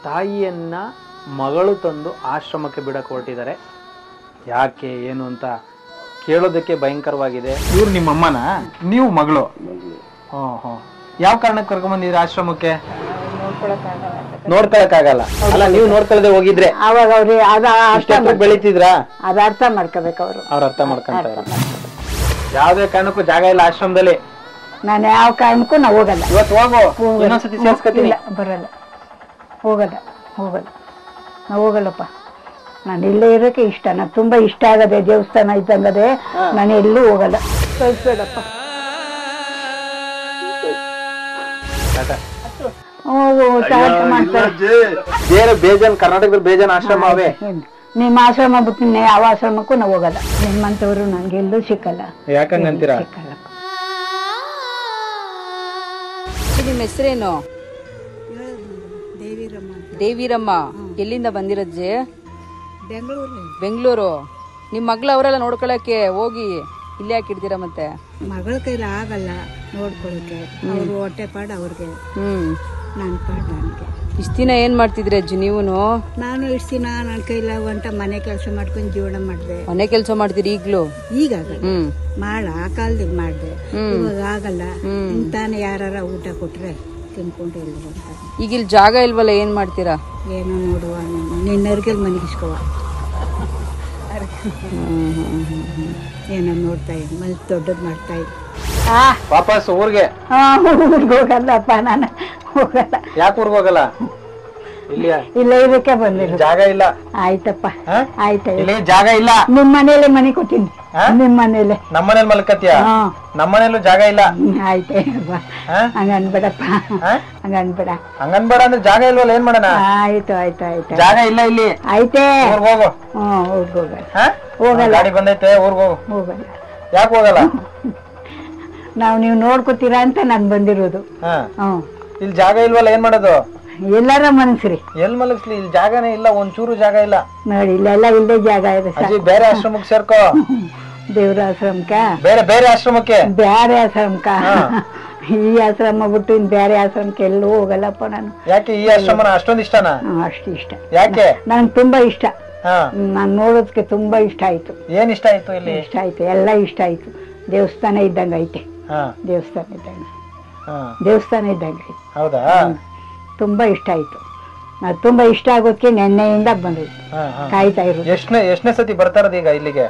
ತಾಯಿಯನ್ನ ಮಗಳು ತಂದು ಆಶ್ರಮಕ್ಕೆ ಬಿಡಕ್ಕೆ ಹೊರಟಿದ್ದಾರೆ. ಯಾಕೆ ಏನು ಅಂತ ಕೇಳೋದಕ್ಕೆ ಭಯಂಕರವಾಗಿದೆ. ಇವ್ರು ನಿಮ್ಮ ಅಮ್ಮನ, ನೀವು ಮಗಳು? ಯಾವ ಕಾರಣಕ್ಕೆ ಕರ್ಕೊಂಡ್ಬಂದಿದ್ರಿ ಆಶ್ರಮಕ್ಕೆ? ನೋಡ್ಕೊಳಕ್ಕಾಗಲ್ಲ. ಅಲ್ಲ, ನೀವು ನೋಡ್ಕೊಳ್ದೆ ಹೋಗಿದ್ರೆ ಅವಾಗ ಅವ್ರಿ ಅದ ಬೆಳಿತಿದ್ರಾ? ಅದ ಅರ್ಥ ಮಾಡ್ಕೋಬೇಕು ಅವ್ರು. ಅವ್ರ ಅರ್ಥ ಮಾಡ್ಕೊಂತಾರೆ. ಯಾವ್ದೇ ಕಾರಣಕ್ಕೂ ಜಾಗ ಇಲ್ಲ ಆಶ್ರಮದಲ್ಲಿ. ನಾನು ಯಾವ ಕಾರಣಕ್ಕೂ ನಾವು ಹೋಗಲ್ಲ. ಇವತ್ತು ಹೋಗು, ಇನ್ನೊಂದ್ಸತಿ ಸೇರ್ಸ್ಕೊತೀನಿ. ಬರಲ್ಲ, ಹೋಗಲ್ಲ ಹೋಗಲ್ಲ, ನಾವು ಹೋಗಲ್ಲಪ್ಪ. ನಾನು ಇಲ್ಲೇ ಇರೋಕೆ ಇಷ್ಟ. ನಾನು ತುಂಬಾ ಇಷ್ಟ ಆಗದೆ, ದೇವಸ್ಥಾನ ಇದ್ದಂಗದೆ. ನಾನು ಎಲ್ಲೂ ಹೋಗಲ್ಲ. ಕಳ್ಸ್ಬೇಡಪ್ಪ. ಬೇರೆ ಬೇಜಾನ್ ಕರ್ನಾಟಕದಲ್ಲಿ ಬೇಜಾನ್ ಆಶ್ರಮ ಅವೇ. ನಿಮ್ಮ ಆಶ್ರಮ ಬಿಟ್ಟು ಯಾವ ಆಶ್ರಮಕ್ಕೂ ನಾವು ಹೋಗಲ್ಲ. ನಿಮ್ಮಂತವ್ರು ನಂಗೆ ಎಲ್ಲೂ ಸಿಕ್ಕಲ್ಲ. ಯಾಕಂಗಂತೀರಾ? ಸಿಕ್ಕಲ್ಲಪ್ಪ. ನಿಮ್ಮ ಹೆಸರೇನು? ದೇವಿರಮ್ಮ. ಎಲ್ಲಿಂದ ಬಂದಿರಜ್ಜಿ? ಬೆಂಗಳೂರು. ನಿಮ್ಮ ಮಗ್ಳು ಅವರೆಲ್ಲ ನೋಡ್ಕೊಳಕ್ಕೆ ಹೋಗಿ ಇಲ್ಲೇ ಹಾಕಿಡ್ತೀರಾ? ಮತ್ತೆ ಮಗಳ ಕೈಲಿ ಆಗಲ್ಲ ನೋಡ್ಕೊಳಕ್ಕೆ. ಅವ್ರು ಹೊಟ್ಟೆ ಪಾಡು ಅವ್ರಿಗೆ, ನನ್ನ ಪಾಡು ನನಗೆ. ಇಷ್ಟ ದಿನ ಏನ್ ಮಾಡ್ತಿದ್ರಿ ಅಜ್ಜಿ ನೀವುನು? ನಾನು ಇಷ್ಟ ದಿನ ನನ್ನ ಕೈಲ ಒಂಟ ಮನೆ ಕೆಲಸ ಮಾಡ್ಕೊಂಡು ಜೀವನ ಮಾಡಿದೆ. ಮನೆ ಕೆಲಸ ಮಾಡ್ತೀರಿ ಈಗ್ಲೂ? ಈಗಾಗಲ್ಲ, ಮಾಡ ಆ ಕಾಲದಾಗ ಮಾಡಿದೆ. ಇವಾಗ ಆಗಲ್ಲ. ಇಂತಾನೆ ಯಾರ ಊಟ ಕೊಟ್ರೆ ತಿನ್ಕೊಂಡು ಎಲ್ಲ ಬರ್ತಾರೆ. ಈಗ ಇಲ್ಲಿ ಜಾಗ ಇಲ್ವಲ್ಲ, ಏನ್ ಮಾಡ್ತೀರಾ? ಏನೋ ನೋಡುವ, ನಿನ್ನರ್ಗೆಲ್ ಮನಗಿಸ್ಕೋವ. ಏನೋ ನೋಡ್ತಾ ಇದ್ದೆ, ಮನೆ ದೊಡ್ಡದ್ ಮಾಡ್ತಾ ಇದ್ದೆ. ವಾಪಸ್ ಊರ್ಗೆ? ಊರ್ಗ್ ಹೋಗಲ್ಲಪ್ಪ, ನಾನು ಹೋಗಲ್ಲ. ಯಾಕೆ ಊರ್ಗ್ ಹೋಗಲ್ಲ? ಇಲ್ಲ ಇದಕ್ಕೆ ಬಂದಿಲ್ಲ. ಜಾಗ ಇಲ್ಲ. ಆಯ್ತಪ್ಪ, ಆಯ್ತ. ಇಲ್ಲಿ ಜಾಗ ಇಲ್ಲ. ನಿಮ್ ಮನೇಲೆ ಮನೆ ಕೊಟ್ಟಿನಿ. ನಿಮ್ ಮನೇಲೆ. ನಮ್ಮನೇಲಿ ಮಲ್ಕತ್ತೀಯ? ನಮ್ಮನೇಲೂ ಜಾಗ ಇಲ್ಲ. ಆಯ್ತೆ, ಹಂಗನ್ಬೇಡಪ್ಪ, ಹಂಗನ್ಬೇಡ. ಹಂಗನ್ಬೇಡ ಅಂದ್ರೆ ಜಾಗ ಇಲ್ವಲ್ಲ, ಏನ್ ಮಾಡೋಣ? ಆಯ್ತು ಆಯ್ತು ಆಯ್ತು, ಜಾಗ ಇಲ್ಲ ಇಲ್ಲಿ. ಆಯ್ತೆ, ಹೋಗು. ಊರ್ಗ್ ಹೋಗಲ್ಲ. ಹೋಗಲ್ಲ. ಗಾಡಿ ಬಂದೈತೆ, ಊರ್ಗ್ ಹೋಗು. ಹೋಗಲ್ಲ. ಯಾಕೆ ಹೋಗಲ್ಲ? ನೀವು ನೋಡ್ಕೋತೀರಾ ಅಂತ ನಾನ್ ಬಂದಿರೋದು. ಇಲ್ಲಿ ಜಾಗ ಇಲ್ವಲ್ಲ, ಏನ್ ಮಾಡೋದು? ಎಲ್ಲಾರ ಮನಸ್ರಿ. ಎಲ್ ಮಲಗಿಸ್ಲಿ? ಇಲ್ಲಿ ಜಾಗನೇ ಇಲ್ಲ, ಒಂಚೂರು ಜಾಗ ಇಲ್ಲ ನೋಡಿ. ಇಲ್ಲೆಲ್ಲ ಇಲ್ಲೇ ಜಾಗ ಇದೆ. ಬೇರೆ ಆಶ್ರಮಕ್ಕೆ ಸೇರ್ಕೋ. ದೇವ್ರ ಆಶ್ರಮಕ್ಕ? ಬೇರೆ ಬೇರೆ ಆಶ್ರಮಕ್ಕೆ. ಬೇರೆ ಆಶ್ರಮಕ್ಕ? ಈ ಆಶ್ರಮ ಬಿಟ್ಟು ಇನ್ ಬೇರೆ ಆಶ್ರಮಕ್ಕೆ ಎಲ್ಲೂ ಹೋಗಲ್ಲಪ್ಪ ನಾನು. ಯಾಕೆ ಈ ಆಶ್ರಮನ ಅಷ್ಟೊಂದು ಇಷ್ಟನಾ? ಅಷ್ಟು ಇಷ್ಟ. ಯಾಕೆ? ನನ್ಗೆ ತುಂಬಾ ಇಷ್ಟ. ನಾನ್ ನೋಡೋದಕ್ಕೆ ತುಂಬಾ ಇಷ್ಟ ಆಯ್ತು. ಏನ್ ಇಷ್ಟ ಆಯ್ತು ಇಲ್ಲಿ? ಇಷ್ಟ ಆಯ್ತು, ಎಲ್ಲ ಇಷ್ಟ ಆಯ್ತು. ದೇವಸ್ಥಾನ ಇದ್ದಂಗ ಐತೆ. ದೇವಸ್ಥಾನ ಇದ್ದಂಗ, ದೇವಸ್ಥಾನ ಇದ್ದಂಗ ಐತೆ. ಹೌದಾ? ತುಂಬಾ ಇಷ್ಟ ಆಯ್ತು. ನಾವ್ ತುಂಬಾ ಇಷ್ಟ ಆಗೋದಕ್ಕೆ ನೆನ್ನೆಯಿಂದ ಬಂದಿದ್ವಿ, ಕಾಯ್ತಾ ಇರೋದು. ಎಷ್ಟನೇ ಸತಿ ಬರ್ತಾರದು ಈಗ ಇಲ್ಲಿಗೆ?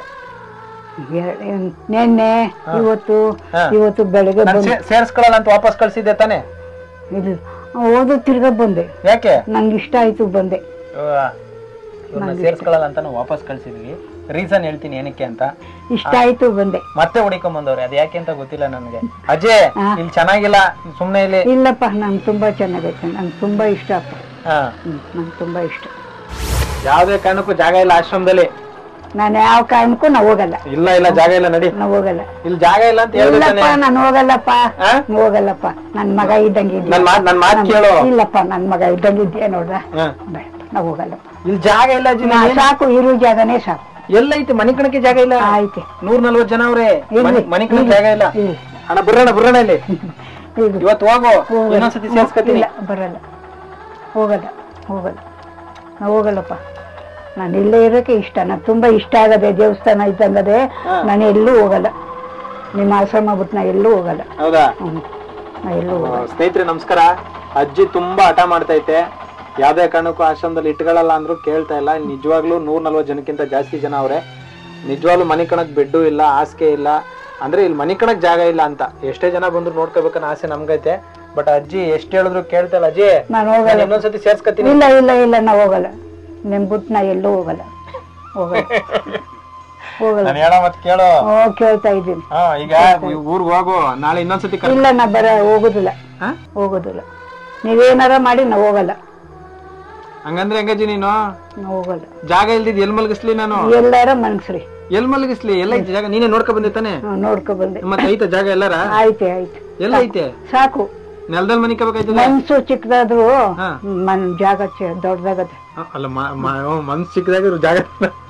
ನೆನ್ನೆ, ಇವತ್ತು ಬೆಳಗ್ಗೆ ಸೇರ್ಸ್ಕೊಳ್ಳಲ್ಲ ಅಂತ ವಾಪಸ್ ಕಳ್ಸಿದ್ದೆ ತಾನೆ? ಇಲ್ಲ, ಓದು ತಿರ್ಗಾ ಬಂದೆ. ಯಾಕೆ? ನಂಗೆ ಇಷ್ಟ ಆಯ್ತು, ಬಂದೆ. ಸೇರ್ಸ್ಕೊಳ್ಳಲ್ಲ ಅಂತ ವಾಪಸ್ ಕಳ್ಸಿದ್ವಿ. ರೀಸನ್ ಹೇಳ್ತೀನಿ ಏನಕ್ಕೆ ಅಂತ. ಇಷ್ಟ ಆಯ್ತು, ಬಂದೆ. ಮತ್ತೆ ಹುಡಿಕೊಂಡ್ ಬಂದವ್ರೆ, ಅದ್ ಯಾಕೆ ಅಂತ ಗೊತ್ತಿಲ್ಲ ನನಗೆ. ಅಜಯ್, ಇಲ್ಲಿ ಚೆನ್ನಾಗಿಲ್ಲ, ಸುಮ್ನೆ ಇಲ್ಲಿ. ಇಲ್ಲಪ್ಪ, ನಂಗೆ ತುಂಬಾ ಚೆನ್ನಾಗೈತೆ. ನಂಗೆ ತುಂಬಾ ಇಷ್ಟ ಅಪ್ಪ. ನಂಗೆ ತುಂಬಾ ಇಷ್ಟ. ಯಾವ್ದೇ ಕಾರಣಕ್ಕೂ ಜಾಗ ಇಲ್ಲ ಆಶ್ರಮದಲ್ಲಿ. ನಾನು ಯಾವ ಕಾರಣಕ್ಕೂ ನಾವು ಹೋಗಲ್ಲ. ಇಲ್ಲ ಇಲ್ಲ, ಜಾಗ ಇಲ್ಲ, ನಡಿ. ನಾವು ಹೋಗಲ್ಲ. ಇಲ್ಲಿ ಜಾಗ ಇಲ್ಲ ಅಂತ ಹೇಳಿಲ್ಲಪ್ಪ, ನಾನು ಹೋಗಲ್ಲಪ್ಪ. ಹೋಗಲ್ಲಪ್ಪ, ನನ್ ಮಗ ಇದ್ದಂಗೆ. ನನ್ ಮಾತು ಕೇಳು. ಇಲ್ಲಪ್ಪ, ನನ್ ಮಗ ಇದ್ದಂಗೆ ಇದೆಯಾ ನೋಡ್ರ. ನಾವು ಹೋಗಲ್ಲಪ್ಪ. ಇಲ್ಲಿ ಜಾಗ ಇಲ್ಲ. ಸಾಕು, ಇರೋ ಜಾಗನೇ ಸಾಕು. ಎಲ್ಲೈತೆ? ಮನೆ ಕಣಕ್ಕೆ ಜಾಗ ಇಲ್ಲ. ಆಯ್ತು, 140 ಜನ ಅವ್ರೆ, ಮನೆ ಕಣಕ್ಕೆ ಜಾಗ ಇಲ್ಲ. ಅಣ್ಣ ಬರೋಣ ಇಲ್ಲಿ. ಇವತ್ತು ಹೋಗು, ಇನ್ನೊಂದ್ಸತಿ ಸೇರ್ಸ್ಕೊತೀನಿ. ಬರಲ್ಲ, ಹೋಗಲ್ಲ ಹೋಗಲ್ಲ, ನಾವು ಹೋಗಲ್ಲಪ್ಪ. ನಾನು ಇಲ್ಲೇ ಇರೋಕೆ ಇಷ್ಟ. ನಾನು ತುಂಬಾ ಇಷ್ಟ ಆಗದೆ, ದೇವಸ್ಥಾನ ಇದ್ದಂಗದೆ. ನಾನು ಎಲ್ಲೂ ಹೋಗಲ್ಲ. ನಿಮ್ಮ ಆಶ್ರಮ ಬಿಟ್ಟು ನಾ ಎಲ್ಲೂ ಹೋಗಲ್ಲ. ಹೌದಾ? ನಾ ಎಲ್ಲೂ ಹೋಗಲ್ಲ. ಸ್ನೇಹಿತರೆ ನಮಸ್ಕಾರ. ಅಜ್ಜಿ ತುಂಬಾ ಹಠ ಮಾಡ್ತೈತೆ. ಯಾವ್ದೇ ಕಾರಣಕ್ಕೂ ಆಶ್ರಮದಲ್ಲಿ ಇಟ್ಕೊಳ್ಳಲ್ಲ ಅಂದ್ರು ಕೇಳ್ತಾ ಇಲ್ಲ. ಇಲ್ಲಿ ನಿಜವಾಗ್ಲೂ 140 ಜನಕ್ಕಿಂತ ಜಾಸ್ತಿ ಜನ ಅವ್ರೆ. ನಿಜವಾಗ್ಲೂ ಮನೆ ಕಣಕ್ ಬೆಡ್ಡು ಇಲ್ಲ, ಹಾಸಿಗೆ ಇಲ್ಲ. ಅಂದ್ರೆ ಇಲ್ಲಿ ಮನೆ ಕಣಕ್ ಜಾಗ ಇಲ್ಲ ಅಂತ ಎಷ್ಟೇ ಜನ ಬಂದ್ರು ನೋಡ್ಕೋಬೇಕನ್ನ ಆಸೆ ನಮ್ಗೈತೆ. ಬಟ್ ಅಜ್ಜಿ ಎಷ್ಟ್ ಹೇಳಿದ್ರು ಕೇಳ್ತಾ ಇಲ್ಲ. ಅಜ್ಜಿ, ನಾನು ಹೋಗಲ್ಲ. ಇನ್ನೊಂದ್ಸತಿ ಸೇರ್ಸ್ಕೊತೀನಿ. ಇಲ್ಲ ಇಲ್ಲ ಇಲ್ಲ, ನಾ ಹೋಗಲ್ಲ. ನಿಮ್ ಬಿಟ್ಟು ನಾ ಎಲ್ಲೂ ಹೋಗಲ್ಲ. ಹೋಗಲ್ಲ ಹೋಗಲ್ಲ. ಹೇಳೋ ಮತ್ ಕೇಳು. ಕೇಳ್ತಾ ಇದ್ದೀನಿ. ಈಗ ಊರ್ಗ್ ಹೋಗು, ನಾಳೆ ಇನ್ನೊಂದ್ಸತಿ. ಇಲ್ಲ, ನಾ ಹೋಗುದಿಲ್ಲ, ಹೋಗುದಿಲ್ಲ. ನೀವೇನಾರ ಮಾಡಿ ನಾ ಹೋಗಲ್ಲ. ಹಂಗಂದ್ರೆ ಹೆಂಗಜ್ಜಿ ನೀನು? ಹೋಗಲ್ಲ. ಜಾಗ ಇಲ್ದಿದ್ ಎಲ್ ಮಲಗಿಸ್ಲಿ ನಾನು? ಎಲ್ಲಾರ ಮನ್ಸ್ರಿ. ಎಲ್ ಮಲಗಿಸ್ಲಿ? ಎಲ್ಲ ಐತೆ ಜಾಗ? ನೀನೇ ನೋಡ್ಕೊ ಬಂದೆ ತಾನೆ? ನೋಡ್ಕೊ ಬಂದೆ. ಮತ್ತೆ ಐತೆ ಜಾಗ ಎಲ್ಲಾರ? ಆಯ್ತೆ ಆಯ್ತು. ಎಲ್ಲ ಐತೆ? ಸಾಕು. ನೆಲದಲ್ಲಿ ಮನಿಕಬೇಕಾಯ್ತದೆ. ಮನ್ಸು ಚಿಕ್ಕದಾದ್ರು ಜಾಗ ದೊಡ್ಡದಾಗತ್ತೆ. ಅಲ್ಲ, ಮನ್ಸು ಚಿಕ್ಕದಾಗಿರು ಜಾಗ.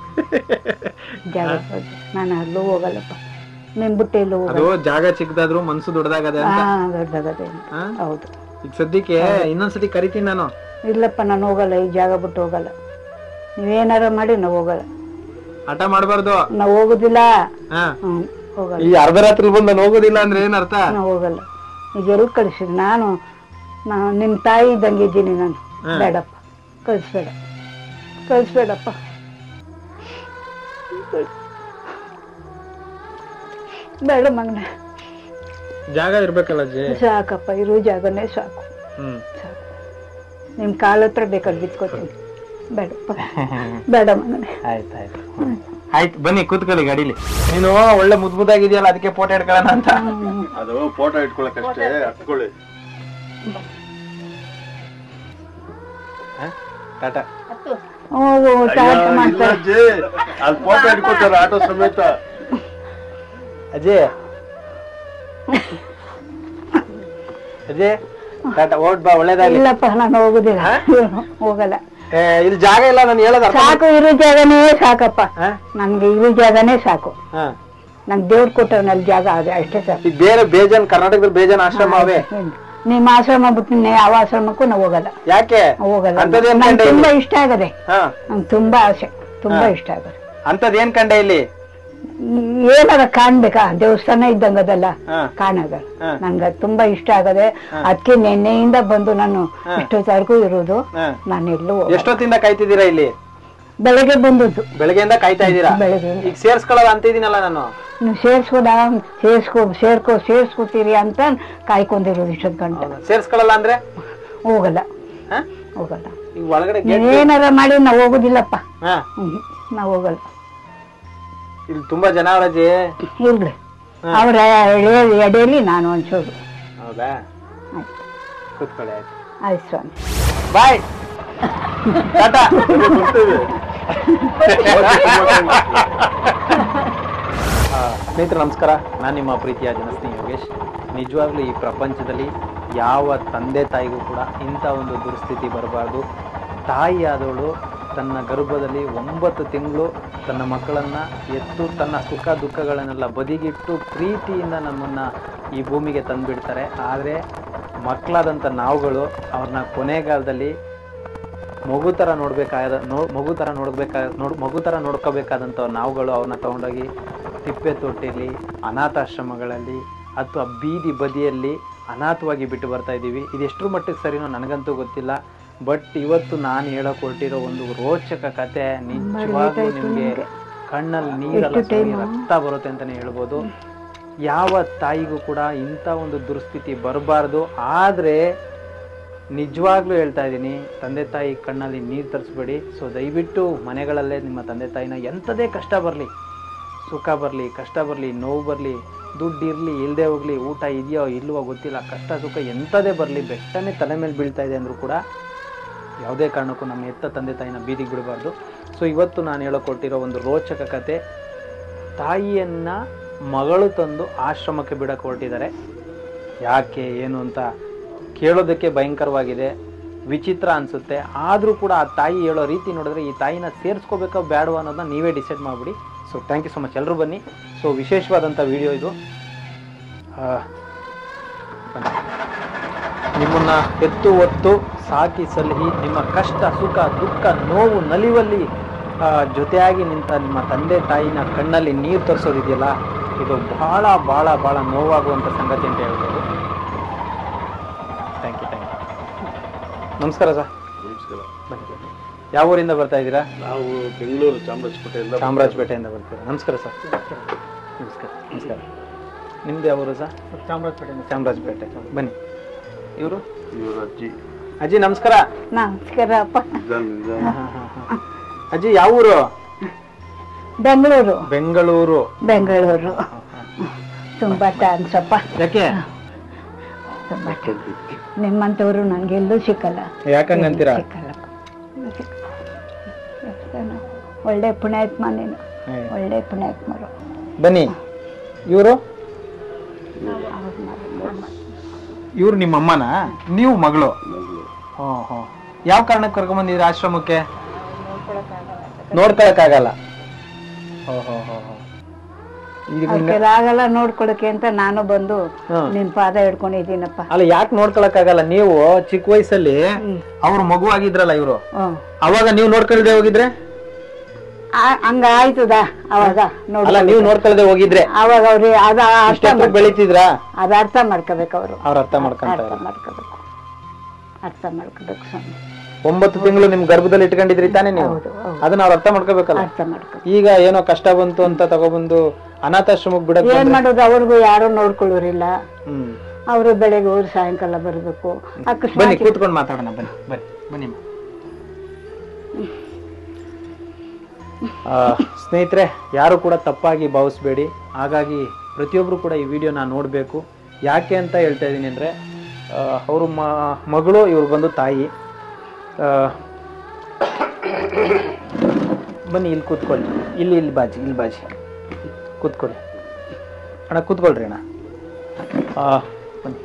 ನಾನು ಅಲ್ಲೂ ಹೋಗಲ್ಲಪ್ಪ. ನಿಮ್ ಬಿಟ್ಟು ಎಲ್ಲೂ ಅದು ಜಾಗ ಚಿಕ್ಕದಾದ್ರು ಮನ್ಸು ದೊಡ್ಡದಾಗದೆ ಅಂತ. ದೊಡ್ಡದಾಗತ್ತೆ. ಹೌದು. ಈಗ ಸದ್ಯಕ್ಕೆ ಇನ್ನೊಂದ್ಸತಿ ಕರಿತೀನಿ ನಾನು. ಇಲ್ಲಪ್ಪ ನಾನು ಹೋಗಲ್ಲ, ಈ ಜಾಗ ಬಿಟ್ಟು ಹೋಗಲ್ಲ. ನೀವೇನಾರ ಮಾಡಿ ನಾವು ಹೋಗಲ್ಲ. ಹಠ ಮಾಡಬಾರ್ದು. ನಾವು ಹೋಗುದಿಲ್ಲ. ಹಾ ಹೋಗಲ್ಲ. ಈ ಅರ್ಧ ರಾತ್ರಿ ಬಂದು ನಾನು ಹೋಗೋದಿಲ್ಲ ಅಂದ್ರೆ ಏನ್ ಅರ್ಥ? ನಾವು ಹೋಗಲ್ಲ. ಈಗ ಎಲ್ಲಿ ಕಳಿಸಿದ್ ನಾನು ನಿಮ್ ತಾಯಿ ಇದ್ದಂಗೆ ಇದ್ದೀನಿ ನಾನು. ಬೇಡಪ್ಪ, ಕಳಿಸ್ಬೇಡಪ್ಪ. ಬೇಡ ಮಗನ. ಜಾಗ ಇರ್ಬೇಕಲ್ಲ ಅಜ್ಜಿ. ಸಾಕಪ್ಪ, ಇರೋ ಜಾಗನೇ ಸಾಕು. ಸಾಕು. ನಿಮ್ ಕಾಲ ಹತ್ರ ಬೇಕಾದ್ರೆ ಬಿತ್ಕೋತೀನಿ. ಬೇಡಪ್ಪ, ಬೇಡ ಮಗನೇ. ಆಯ್ತಾಯ್ತು ಆಯ್ತು, ಬನ್ನಿ ಕೂತ್ಕೊಳ್ಳಿ ಗಾಡಿಲಿ. ನೀನು ಒಳ್ಳೆ ಮುದ್ದಾಗಿದೆಯಲ್ಲ, ಅದಕ್ಕೆ ಫೋಟೋ ಇಟ್ಕೊಳ್ಳೋಣ ಅಂತ. ಅದು ಫೋಟೋ ಇಟ್ಕೊಳಕಷ್ಟೇ, ಹತ್ಕೊಳ್ಳಿ. ಟಾಟಾ. ಹೋಗು, ಟಾಟ ಮಾಡ್ತಾರೆ. ಅದು ಫೋಟೋ ಇಟ್ಕೊತಾರೆ ಆಟೋ ಸಮೇತ. ಅಜಯ್ ಅಜಯ್ ಟಾಟಾ, ಓಟ್ ಬಾ, ಒಳ್ಳೇದಾಗ್ಲಿ. ಇಲ್ಲಪ್ಪ, ನಾನು ಹೋಗುದಿಲ್ಲ, ಹೋಗಲ್ಲ. ಇಲ್ಲಿ ಜಾಗ ಇಲ್ಲ, ನಾನು ಹೇಳೋದು ಸಾಕು, ಇರೋ ಜಾಗನೇ ಸಾಕಪ್ಪ. ನನ್ಗೆ ಇರೋ ಜಾಗನೇ ಸಾಕು. ನಂಗೆ ದೇವ್ರು ಕೊಟ್ಟವನಲ್ಲಿ ಜಾಗ ಅದೇ, ಅಷ್ಟೇ ಸಾಕು. ಬೇರೆ ಬೇಜಾನ್ ಕರ್ನಾಟಕದಲ್ಲಿ ಬೇಜಾನ್ ಆಶ್ರಮ ಅವೇ. ನಿಮ್ಮ ಆಶ್ರಮ ಬಿಟ್ಟು ಯಾವ ಆಶ್ರಮಕ್ಕೂ ನಾವು ಹೋಗಲ್ಲ. ಯಾಕೆ? ಹೋಗಲ್ಲ. ನಂಗೆ ತುಂಬಾ ಇಷ್ಟ ಆಗದೆ, ನಂಗೆ ತುಂಬಾ ಆಸೆ, ತುಂಬಾ ಇಷ್ಟ ಆಗದೆ. ಅಂತದ್ ಏನ್ ಕಂಡೆ ಇಲ್ಲಿ? ಏನಾರ ಕಾಣ್ಬೇಕಾ? ದೇವಸ್ಥಾನ ಇದ್ದಂಗದಲ್ಲ, ಕಾಣಗಲ್ಲ. ನನ್ಗೆ ತುಂಬಾ ಇಷ್ಟ ಆಗದೆ. ಅದಕ್ಕೆ ನಿನ್ನೆಯಿಂದ ಬಂದು ನಾನು ಇಷ್ಟೊತ್ತವರೆಗೂ ಇರೋದು. ನಾನು ಎಲ್ಲೂ ಎಷ್ಟೊತ್ತಿಂದ ಕಾಯ್ತಿದ್ದೀರಾ ಇಲ್ಲಿ? ಬೆಳಗ್ಗೆ ಬಂದದ್ದು. ಬೆಳಗ್ಗೆಯಿಂದ ಕಾಯ್ತಾ ಇದ್ದೀರಾ? ಬೆಳಗ್ಗೆ. ಈಗ ಸೇರ್ಸ್ಕೊಳ್ಳೋದು ಅಂತ ಇದೀನಲ್ಲ ನಾನು. ನೀವು ಸೇರ್ಸ್ಕೊತೀರಿ ಅಂತ ಕಾಯ್ಕೊಂಡಿರೋದು ಇಷ್ಟೊಂದು ಗಂಟೆ. ಸೇರ್ಸ್ಕೊಳ್ಳಲ್ಲ ಅಂದ್ರೆ ಹೋಗಲ್ಲ, ಹೋಗಲ್ಲ. ಈಗ ಒಳಗಡೆ ಏನಾರ ಮಾಡಿ ನಾವು ಹೋಗುದಿಲ್ಲಪ್ಪ. ನಾವು ಹೋಗಲ್ಲ. ಇಲ್ಲಿ ತುಂಬಾ ಜನ ಅವರಜ್ಜಿ. ಇರ್ಲಿ, ಅವ್ರ ಎಡೆಯಲ್ಲಿ ನಾನು ಒಂಚೂರು. ಹೌದಾ? ಕೂತ್ಕೊಳ್ಳಿ. ಆಯ್ತು ಸ್ವಾಮಿ, ಬಾಯ್, ಟಾಟಾ. ಸ್ನೇಹಿತರೆ ನಮಸ್ಕಾರ, ನಾನು ನಿಮ್ಮ ಪ್ರೀತಿಯ ಜನಸ್ನೇಹಿ ಯೋಗೇಶ್. ನಿಜವಾಗ್ಲೂ ಈ ಪ್ರಪಂಚದಲ್ಲಿ ಯಾವ ತಂದೆ ತಾಯಿಗೂ ಕೂಡ ಇಂಥ ಒಂದು ದುರ್ಸ್ಥಿತಿ ಬರಬಾರ್ದು. ತಾಯಿಯಾದವಳು ತನ್ನ ಗರ್ಭದಲ್ಲಿ 9 ತಿಂಗಳು ತನ್ನ ಮಕ್ಕಳನ್ನು ಎತ್ತು ತನ್ನ ಸುಖ ದುಃಖಗಳನ್ನೆಲ್ಲ ಬದಿಗಿಟ್ಟು ಪ್ರೀತಿಯಿಂದ ನಮ್ಮನ್ನು ಈ ಭೂಮಿಗೆ ತಂದುಬಿಡ್ತಾರೆ. ಆದರೆ ಮಕ್ಕಳಾದಂಥ ನಾವುಗಳು ಅವ್ರನ್ನ ಕೊನೆಗಾಲದಲ್ಲಿ ಮಗು ಥರ ನೋಡ್ಕೋಬೇಕಾದಂಥ ನಾವುಗಳು ಅವ್ರನ್ನ ತೊಗೊಂಡೋಗಿ ತಿಪ್ಪೆ ತೊಟ್ಟಿಲಿ, ಅನಾಥಾಶ್ರಮಗಳಲ್ಲಿ ಅಥವಾ ಬೀದಿ ಬದಿಯಲ್ಲಿ ಅನಾಥವಾಗಿ ಬಿಟ್ಟು ಬರ್ತಾ ಇದ್ದೀವಿ. ಇದು ಎಷ್ಟರ ಮಟ್ಟಿಗೆ ಸರಿನೋ ನನಗಂತೂ ಗೊತ್ತಿಲ್ಲ. ಬಟ್ ಇವತ್ತು ನಾನು ಹೇಳೋಕೆ ಹೊರಟಿರೋ ಒಂದು ರೋಚಕ ಕತೆ ನಿಜವಾಗ್ಲೂ ನಿಮಗೆ ಕಣ್ಣಲ್ಲಿ ನೀರೆಲ್ಲ ರಕ್ತ ಬರುತ್ತೆ ಅಂತಲೇ ಹೇಳ್ಬೋದು. ಯಾವ ತಾಯಿಗೂ ಕೂಡ ಇಂಥ ಒಂದು ದುರ್ಸ್ಥಿತಿ ಬರಬಾರ್ದು. ಆದರೆ ನಿಜವಾಗ್ಲೂ ಹೇಳ್ತಾ ಇದ್ದೀನಿ, ತಂದೆ ತಾಯಿ ಕಣ್ಣಲ್ಲಿ ನೀರು ತರಿಸ್ಬೇಡಿ. ಸೊ ದಯವಿಟ್ಟು ಮನೆಗಳಲ್ಲೇ ನಿಮ್ಮ ತಂದೆ ತಾಯಿನ ಎಂಥದೇ ಕಷ್ಟ ಬರಲಿ, ಸುಖ ಬರಲಿ, ಕಷ್ಟ ಬರಲಿ, ನೋವು ಬರಲಿ, ದುಡ್ಡು ಇರಲಿ ಇಲ್ಲದೆ ಹೋಗಲಿ, ಊಟ ಇದೆಯೋ ಇಲ್ವೋ ಗೊತ್ತಿಲ್ಲ, ಕಷ್ಟ ಸುಖ ಎಂಥದೇ ಬರಲಿ, ಬೆಟ್ಟನೇ ತಲೆ ಮೇಲೆ ಬೀಳ್ತಾ ಇದೆ ಅಂದರೂ ಕೂಡ ಯಾವುದೇ ಕಾರಣಕ್ಕೂ ನಮ್ಮ ಎತ್ತ ತಂದೆ ತಾಯಿನ ಬೀದಿಗೆ ಬಿಡಬಾರ್ದು. ಸೊ ಇವತ್ತು ನಾನು ಹೇಳೋಕೊಟ್ಟಿರೋ ಒಂದು ರೋಚಕ ಕತೆ, ತಾಯಿಯನ್ನು ಮಗಳು ತಂದು ಆಶ್ರಮಕ್ಕೆ ಬಿಡಕ್ಕೆ ಹೊರಟಿದ್ದಾರೆ. ಯಾಕೆ ಏನು ಅಂತ ಕೇಳೋದಕ್ಕೆ ಭಯಂಕರವಾಗಿದೆ, ವಿಚಿತ್ರ ಅನಿಸುತ್ತೆ. ಆದರೂ ಕೂಡ ಆ ತಾಯಿ ಹೇಳೋ ರೀತಿ ನೋಡಿದ್ರೆ ಈ ತಾಯಿನ ಸೇರಿಸ್ಕೋಬೇಕೋ ಬೇಡವೋ ಅನ್ನೋದನ್ನ ನೀವೇ ಡಿಸೈಡ್ ಮಾಡಿಬಿಡಿ. So thank you so much, ಎಲ್ಲರೂ ಬನ್ನಿ. ಸೊ ವಿಶೇಷವಾದಂಥ ವಿಡಿಯೋ ಇದು. ನಿಮ್ಮನ್ನು ಎತ್ತು ಹೊತ್ತು ಸಾಕಿ ಸಲಹಿ ನಿಮ್ಮ ಕಷ್ಟ ಸುಖ ದುಃಖ ನೋವು ನಲಿವಲ್ಲಿ ಜೊತೆಯಾಗಿ ನಿಂತ ನಿಮ್ಮ ತಂದೆ ತಾಯಿನ ಕಣ್ಣಲ್ಲಿ ನೀರು ತರಿಸೋದಿದೆಯಲ್ಲ, ಇದು ಭಾಳ ಭಾಳ ಭಾಳ ನೋವಾಗುವಂಥ ಸಂಗತಿ ಅಂತ ಹೇಳ್ಬೋದು. Thank you. ನಮಸ್ಕಾರ ಸರ್. ನಮಸ್ಕಾರ. ಬನ್ನಿ. ಯಾವ ಊರಿಂದ ಬರ್ತಾ ಇದ್ದೀರಾ? ನಾವು ಬೆಂಗಳೂರು ಚಾಮರಾಜಪೇಟೆಯಿಂದ ಬರ್ತೀರಾ. ನಮಸ್ಕಾರ ಸರ್. ನಮಸ್ಕಾರ. ನಿಮ್ದು ಯಾವ ಊರು ಸರ್? ಚಾಮರಾಜಪೇಟೆ. ಬನ್ನಿ. ಇವರು ಅಜ್ಜಿ ನಮಸ್ಕಾರ. ನಮಸ್ಕಾರಪ್ಪ. ಅಜ್ಜಿ ಯಾವ ಊರು? ಬೆಂಗಳೂರು. ತುಂಬಾ ಥ್ಯಾಂಕ್ಸಪ್ಪ. ಯಾಕೆ? ನಿಮ್ಮಂತವ್ರು ನನ್ಗೆಲ್ಲೂ ಸಿಕ್ಕಲ್ಲ. ಯಾಕಂಗಂತೀರಾ? ಒಳ್ಳೆ ಪುಣ್ಯಾತ್ಮ ನೀನು, ಒಳ್ಳೆ ಪುಣ್ಯಾತ್ಮರು. ಬನ್ನಿ. ಇವರು ನಿಮ್ಮ ಅಮ್ಮನ, ನೀವು ಮಗಳು? ಯಾವ ಕಾರಣಕ್ಕೆ ಕರ್ಕೊಂಡ್ಬಂದಿದ್ರಿ ಆಶ್ರಮಕ್ಕೆ? ನೋಡ್ಕೊಳಕ್ಕಾಗಲ್ಲ. ಆಗಲ್ಲ ನೋಡ್ಕೊಳಕ್ಕೆ ಅಂತ ನಾನು ಬಂದು ನಿನ್ ಪಾದ ಹಿಡ್ಕೊಂಡಿದ್ದೀನಪ್ಪ. ಅಲ್ಲ ಯಾಕೆ ನೋಡ್ಕೊಳಕ್ ಆಗಲ್ಲ? ನೀವು ಚಿಕ್ಕ ವಯಸ್ಸಲ್ಲಿ ಅವ್ರ ಮಗು ಆಗಿದ್ರಲ್ಲ ಇವ್ರು, ಅವಾಗ ನೀವು ನೋಡ್ಕೊಳ್ದೆ ಹೋಗಿದ್ರೆ ಹಂಗ ಆಯ್ತದ ಅವಾಗ ಅಲ್ಲ ನೀವು ನೋಡ್ಕೊಳ್ದೆ ಹೋಗಿದ್ರೆ ಅವಾಗ ಅವ್ರಿ ಅದ ಅಷ್ಟ ಬೆಳಿತಿದ್ರ? ಅದ ಅರ್ಥ ಮಾಡ್ಕೋಬೇಕು ಅವ್ರು, ಅವ್ರ ಅರ್ಥ ಮಾಡ್ಕೊಂತಾರೆ. ಅರ್ಥ ಮಾಡ್ಕೋಬೇಕು ಸ್ವಾಮಿ. 9 ತಿಂಗಳು ನಿಮ್ ಗರ್ಭದಲ್ಲಿ ಇಟ್ಕೊಂಡಿದ್ರಿ ತಾನೇ ನೀವು, ಅದನ್ನ ಅವ್ರ ಅರ್ಥ ಮಾಡ್ಕೋಬೇಕಲ್ಲ. ಅರ್ಥ ಮಾಡ್ಕೊ. ಈಗ ಏನೋ ಕಷ್ಟ ಬಂತು ಅಂತ ತಗೊಬಂದು ಅನಾಥಾಶ್ರಮಕ್ ಬಿಡಕ್ ಏನ್ ಮಾಡೋದು? ಅವ್ರಿಗೂ ಯಾರು ನೋಡ್ಕೊಳ್ಳೋರಿಲ್ಲ. ಅವರು ಬೆಳಗ್ಗೆ ಹೋಗಿ ಸಾಯಂಕಾಲ ಬರ್ಬೇಕು. ಬನ್ನಿ ಕೂತ್ಕೊಂಡು ಮಾತಾಡೋಣ, ಬನ್ನಿ ಬನ್ನಿ ಬನ್ನಿ. ಸ್ನೇಹಿತರೆ, ಯಾರು ಕೂಡ ತಪ್ಪಾಗಿ ಭಾವಿಸ್ಬೇಡಿ. ಹಾಗಾಗಿ ಪ್ರತಿಯೊಬ್ರು ಕೂಡ ಈ ವಿಡಿಯೋನ ನೋಡಬೇಕು. ಯಾಕೆ ಅಂತ ಹೇಳ್ತಾ ಇದ್ದೀನಿ ಅಂದರೆ, ಅವರು ಮಗಳು, ಇವ್ರು ಬಂದು ತಾಯಿ. ಬನ್ನಿ ಇಲ್ಲಿ ಕೂತ್ಕೊಳ್ಳಿ, ಇಲ್ಲಿ ಬಾಜಿ, ಇಲ್ಲಿ ಬಾಜಿ ಕೂತ್ಕೊಳ್ಳಿ ಅಣ್ಣ, ಕೂತ್ಕೊಳ್ರಿ ಅಣ್ಣ. ಬನ್ನಿ.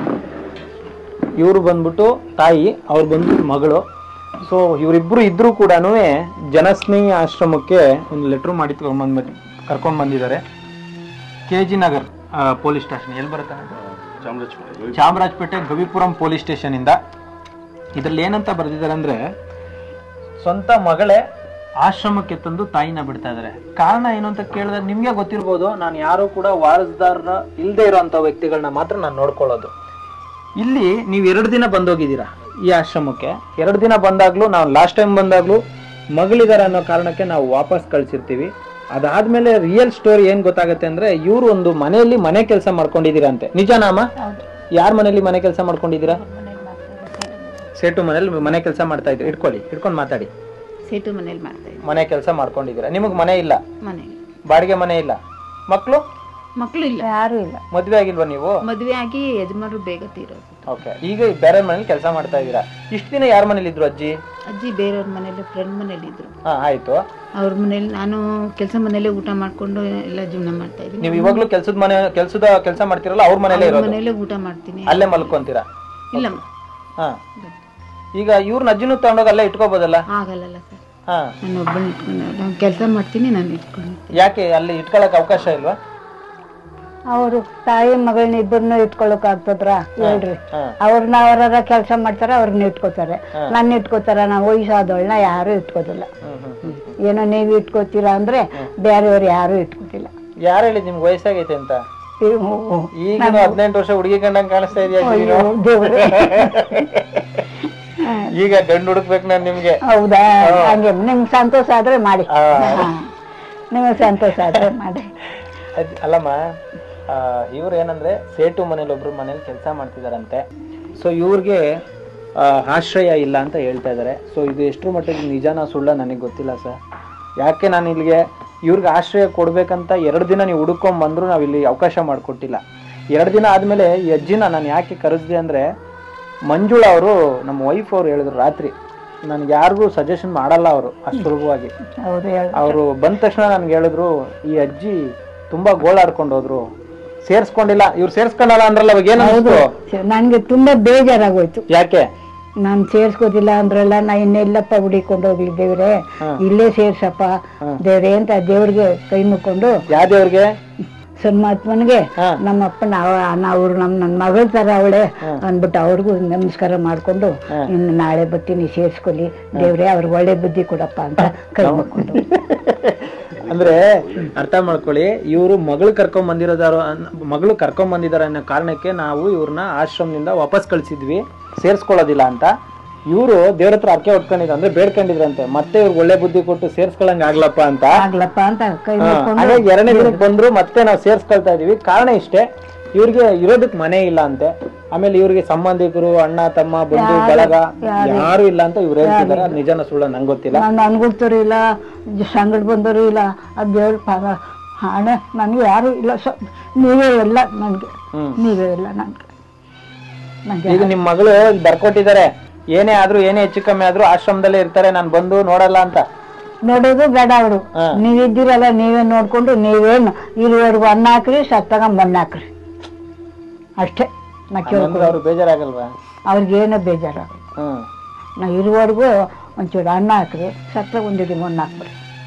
ಇವರು ಬಂದ್ಬಿಟ್ಟು ತಾಯಿ, ಅವ್ರು ಬಂದ್ಬಿಟ್ಟು ಮಗಳು. ಸೊ ಇವರಿಬ್ರು ಇದ್ರೂ ಕೂಡ ಜನಸ್ನೇಹಿ ಆಶ್ರಮಕ್ಕೆ ಒಂದು ಲೆಟ್ರ್ ಮಾಡಿ ಕರ್ಕೊಂಡು ಬಂದಿದ್ದಾರೆ. KG Nagar police station. ಎಲ್ಲಿ ಬರುತ್ತೆ? ಚಾಮರಾಜಪೇಟೆ ಗವಿಪುರಂ ಪೊಲೀಸ್ ಸ್ಟೇಷನ್ ಇಂದ. ಇದ್ರಲ್ಲಿ ಏನಂತ ಬರೆದಿದ್ದಾರೆ ಅಂದ್ರೆ, ಸ್ವಂತ ಮಗಳೇ ಆಶ್ರಮಕ್ಕೆ ತಂದು ತಾಯಿನ ಬಿಡ್ತಾ ಇದಾರೆ. ಕಾರಣ ಏನು ಅಂತ ಕೇಳಿದ್ರೆ ನಿಮ್ಗೆ ಗೊತ್ತಿರ್ಬೋದು. ನಾನು ಯಾರು ಕೂಡ ವಾರಸ್ದಾರ ಇಲ್ಲದೆ ಇರೋಂಥ ವ್ಯಕ್ತಿಗಳನ್ನ ಮಾತ್ರ ನಾನು ನೋಡ್ಕೊಳ್ಳೋದು. ಇಲ್ಲಿ ನೀವು 2 ದಿನ ಬಂದೋಗಿದ್ದೀರಾ ಈ ಆಶ್ರಮಕ್ಕೆ. 2 ದಿನ ಬಂದಾಗ್ಲೂ, ನಾವು ಲಾಸ್ಟ್ ಟೈಮ್ ಬಂದಾಗ್ಲೂ ಮಗಳಿದಾರೆ ಅನ್ನೋ ಕಾರಣಕ್ಕೆ ನಾವು ವಾಪಸ್ ಕಳ್ಸಿರ್ತೀವಿ. ಅದಾದ್ಮೇಲೆ ರಿಯಲ್ ಸ್ಟೋರಿ ಏನ್ ಗೊತ್ತಾಗುತ್ತೆ ಅಂದ್ರೆ, ಇವ್ರು ಒಂದು ಮನೆಯಲ್ಲಿ ಮನೆ ಕೆಲಸ ಮಾಡ್ಕೊಂಡಿದ್ದೀರಾ ಅಂತೆ. ನಿಜನಾಮ? ಯಾರ ಮನೆಯಲ್ಲಿ ಮನೆ ಕೆಲಸ ಮಾಡ್ಕೊಂಡಿದ್ದೀರಾ? ಸೇಟು ಮನೇಲಿ ಮನೆ ಕೆಲಸ ಮಾಡ್ತಾ ಇದ್ರಿ. ಇಟ್ಕೊಂಡು ಮಾತಾಡಿ. ಸೇಟು ಮನೇಲಿ ಮಾಡ್ತಾ ಇದ್ದೆ. ಮನೆ ಕೆಲಸ ಮಾಡ್ಕೊಂಡಿದ್ದೀರಾ. ನಿಮಗ್ ಮನೆ ಇಲ್ಲ? ಮನೆ ಬಾಡಿಗೆ ಮನೆ ಇಲ್ಲ. ಮಕ್ಕಳು ಇಲ್ಲ, ಯಾರು ಇಲ್ಲ. ಮದ್ವೆ ಆಗಿಲ್ವಾ ನೀವು? ಮದ್ವೆ ಆಗಿ ಯಜಮಾನರು ಬೇಗ ತೀರೋದು. ಓಕೆ. ಈಗ ಬೇರೆ ಮನೇಲಿ ಕೆಲಸ ಮಾಡ್ತಾ ಇದ್ದೀರಾ. ಇಷ್ಟು ದಿನ ಯಾರ ಮನೇಲಿ ಇದ್ರು ಅಜ್ಜಿ? ಅಜ್ಜಿ ಬೇರೆಯವ್ರ ಮನೇಲಿ, ಫ್ರೆಂಡ್ ಮನೇಲಿ ಇದ್ರು. ಆಯ್ತು. ಅವ್ರ ಮನೇಲಿ ನಾನು ಕೆಲಸ ಮನೇಲೆ ಊಟ ಮಾಡ್ಕೊಂಡು ಎಲ್ಲ ಜೀವನ ಮಾಡ್ತಾ ಇದ್ದೀನಿ. ನೀವು ಇವಾಗ್ಲೂ ಕೆಲಸ ಮಾಡ್ತಿರಲ್ಲ, ಅವ್ರ ಮನೇಲೆ ಊಟ ಮಾಡ್ತೀನಿ, ಅಲ್ಲೇ ಮಲ್ಕೊಂತೀರಾ? ಇಲ್ಲ. ಈಗ ಇವ್ರನ್ನ ಅಜ್ಜಿನೂ ತಗೊಂಡೋಗಿ ಅಲ್ಲೇ ಇಟ್ಕೋಬೋದಲ್ಲ? ಆಗಲ್ಲ ಸರ್, ನಾನು ಒಬ್ಬನ ಇಟ್ಕೊಂಡು ಕೆಲಸ ಮಾಡ್ತೀನಿ, ನಾನು ಇಟ್ಕೊಂಡು. ಯಾಕೆ ಅಲ್ಲಿ ಇಟ್ಕೊಳಕ್ ಅವಕಾಶ ಇಲ್ವಾ? ಅವರು ತಾಯಿ ಮಗಳನ್ನ ಇಬ್ಬರನ್ನ ಇಟ್ಕೊಳಕ್ ಆಗ್ತದ್ರ ಹೇಳ್ರಿ? ಅವ್ರನ್ನ ಅವರ ಕೆಲಸ ಮಾಡ್ತಾರ, ಅವ್ರನ್ನ ಇಟ್ಕೋತಾರೆ. ನನ್ನ ಇಟ್ಕೋತಾರ? ನಾವು ವಯಸ್ಸಾದವಳನ್ನ ಯಾರು ಇಟ್ಕೋದಿಲ್ಲ. ಏನೋ ನೀವು ಇಟ್ಕೋತೀರಾ ಅಂದ್ರೆ ಬೇರೆಯವ್ರು ಯಾರು ಇಟ್ಕೋತಿಲ್ಲ. ಯಾರು ಹೇಳಿದ್ ನಿಮ್ಗೆ ವಯಸ್ಸಾಗೈತೆ ಅಂತ? ಈಗ 18 ವರ್ಷ ಹುಡುಗಿ ಗಂಡಂಗ್ ಕಾಣಿಸ್ತಾ ಇದೆಯಾ? ಈಗ ಗಂಡು ಹುಡುಕ್ಬೇಕು ನಾನು ನಿಮ್ಗೆ. ಹೌದಾ? ಹಂಗೆ ನಿಮ್ಗೆ ಸಂತೋಷ ಆದ್ರೆ ಮಾಡಿ, ನಿಮ್ಗೆ ಸಂತೋಷ ಆದ್ರೆ ಮಾಡಿ. ಅಲ್ಲಮ್ಮ, ಇವ್ರು ಏನಂದ್ರೆ ಸೇಟು ಮನೇಲಿ ಒಬ್ರು ಮನೇಲಿ ಕೆಲಸ ಮಾಡ್ತಿದಾರಂತೆ. ಸೊ ಇವ್ರಿಗೆ ಆಶ್ರಯ ಇಲ್ಲ ಅಂತ ಹೇಳ್ತಾ ಇದ್ದಾರೆ. ಸೊ ಇದು ಎಷ್ಟರ ಮಟ್ಟಿಗೆ ನಿಜಾನ ಸುಳ್ಳ ನನಗೆ ಗೊತ್ತಿಲ್ಲ ಸರ್. ಯಾಕೆ ನಾನು ಇಲ್ಲಿಗೆ ಇವ್ರಿಗೆ ಆಶ್ರಯ ಕೊಡ್ಬೇಕಂತ 2 ದಿನ ನೀವು ಹುಡುಕೊಂಡ್ ಬಂದ್ರು ನಾವು ಇಲ್ಲಿ ಅವಕಾಶ ಮಾಡಿಕೊಟ್ಟಿಲ್ಲ. 2 ದಿನ ಆದ್ಮೇಲೆ ಈ ಅಜ್ಜಿನ ನಾನು ಯಾಕೆ ಕರೆಸಿದೆ ಅಂದ್ರೆ, ಮಂಜುಳಾ ಅವರು, ನಮ್ಮ ವೈಫ್ ಅವ್ರು ಹೇಳಿದ್ರು ರಾತ್ರಿ, ನನ್ಗೆ ಯಾರಿಗೂ ಸಜೆಷನ್ ಮಾಡಲ್ಲ ಅವರು ಅಷ್ಟು ಸುಲಭವಾಗಿ. ಅವರು ಬಂದ ತಕ್ಷಣ ನನ್ಗೆ ಹೇಳಿದ್ರು, ಈ ಅಜ್ಜಿ ತುಂಬಾ ಗೋಳಾಡ್ಕೊಂಡು ಹೋದ್ರು, ಸೇರ್ಸ್ಕೊಂಡಿಲ್ಲ. ಇವ್ರು ಸೇರ್ಸ್ಕೊಂಡಲ್ಲ ಅಂದ್ರಲ್ಲ, ಅವಾಗ ಏನಾದ್ರು ನನ್ಗೆ ತುಂಬಾ ಬೇಜಾರಾಗೋಯ್ತು. ಯಾಕೆ? ನಾನ್ ಸೇರ್ಸ್ಕೋದಿಲ್ಲ ಅಂದ್ರಲ್ಲ, ನಾ ಇನ್ನೆಲ್ಲಪ್ಪ ಹುಡಿಕೊಂಡು ಹೋಗ್ಲಿ ದೇವ್ರೆ, ಇಲ್ಲೇ ಸೇರ್ಸಪ್ಪ ದೇವ್ರೆ ಅಂತ ದೇವ್ರಿಗೆ ಕೈ ಮುಕ್ಕೊಂಡು. ಯಾವ ದೇವ್ರಿಗೆ? ಸನ್ಮಾತ್ಮನ್ಗೆ. ನಮ್ಮಪ್ಪನ ಅವ್ರು ನನ್ನ ಮಗಳ ತರ ಅವಳೆ ಅಂದ್ಬಿಟ್ಟು ಅವ್ರಿಗೂ ನಮಸ್ಕಾರ ಮಾಡ್ಕೊಂಡು, ಇನ್ನು ನಾಳೆ ಬರ್ತೀನಿ ಸೇರ್ಸ್ಕೊಲಿ ದೇವ್ರೆ, ಅವ್ರಿಗೆ ಒಳ್ಳೆ ಬುದ್ಧಿ ಕೊಡಪ್ಪ ಅಂತ ಕೈ ಮುಕ್ಕೊಂಡು. ಅಂದ್ರೆ ಅರ್ಥ ಮಾಡ್ಕೊಳ್ಳಿ, ಇವರು ಮಗಳು ಕರ್ಕೊಂಡ್ ಬಂದಿದಾರ ಅನ್ನೋ ಕಾರಣಕ್ಕೆ ನಾವು ಇವ್ರನ್ನ ಆಶ್ರಮದಿಂದ ವಾಪಸ್ ಕಳ್ಸಿದ್ವಿ, ಸೇರ್ಸ್ಕೊಳ್ಳೋದಿಲ್ಲ ಅಂತ. ಇವರು ದೇವ್ರ ಹತ್ರ ಅರ್ಕೆ ಹೊಟ್ಕೊಂಡಿದ್ರು, ಅಂದ್ರೆ ಬೇಡ್ಕೊಂಡಿದ್ರಂತೆ, ಮತ್ತೆ ಇವ್ರಿಗೆ ಒಳ್ಳೆ ಬುದ್ಧಿ ಕೊಟ್ಟು ಸೇರ್ಸ್ಕೊಳಂಗ ಆಗ್ಲಪ್ಪ ಅಂತ. 2ನೇ ದಿನಕ್ಕೆ ಬಂದ್ರು, ಮತ್ತೆ ನಾವು ಸೇರ್ಸ್ಕೊಳ್ತಾ ಇದೀವಿ. ಕಾರಣ ಇಷ್ಟೇ, ಇವ್ರಿಗೆ ಇರೋದಕ್ ಮನೆ ಇಲ್ಲ ಅಂತೆ. ಆಮೇಲೆ ಇವ್ರಿಗೆ ಸಂಬಂಧಿಕರು, ಅಣ್ಣ ತಮ್ಮ, ಬಂಧು ಬಳಗ ಯಾರು ಇಲ್ಲ ಅಂತ ಇವ್ರು ಹೇಳ್ತಿದಾರೆ. ನಿಜನ ಸುಳ್ಳ ನಂಗೆ ಗೊತ್ತಿಲ್ಲ. ನನ್ಗೊತ್ತರು ಇಲ್ಲ, ಸಂಗಡ ಬಂದರು ಇಲ್ಲ, ಅದ್ ದೇವ್ರ ಹಣ ನನ್ಗೆ ಯಾರು ಇಲ್ಲ. ನೀವೇ ಎಲ್ಲ ನನ್ಗೆ, ನೀವೇ ಎಲ್ಲ ನನ್ಗೆ. ಈಗ ನಿಮ್ ಮಗಳು ಬರ್ಕೊಟ್ಟಿದ್ದಾರೆ, ಏನೇ ಆದ್ರೂ ಏನೇ ಹೆಚ್ಚು ಕಮ್ಮಿ ಆದ್ರೂ ಆಶ್ರಮದಲ್ಲೇ ಇರ್ತಾರೆ, ನಾನು ಬಂದು ನೋಡಲ್ಲ ಅಂತ. ನೋಡೋದು ಬೇಡ ಅವರು, ನೀವಿದ್ದೀರಲ್ಲ ನೀವೇ ನೋಡ್ಕೊಂಡು ನೀವೇನು ಇರುವವರೆಗೂ ಅನ್ನ ಹಾಕ್ರಿ, ಸತ್ತಾಗ ಮಣ್ಣು ಹಾಕ್ರಿ ಅಷ್ಟೇ. ಅವ್ರು ಬೇಜಾರಾಗಲ್ವಾ? ಅವ್ರಿಗೇನೋ ಬೇಜಾರಾಗಲ್ಲ. ನಾ ಇರುವವರೆಗೂ ಒಂಚೂರು ಅನ್ನ ಹಾಕ್ರಿ, ಸತ್ತಾಗ ಒಂದಿಡಿ ಮಣ್ಣು ಹಾಕ್ಬಿಡ್ರಿ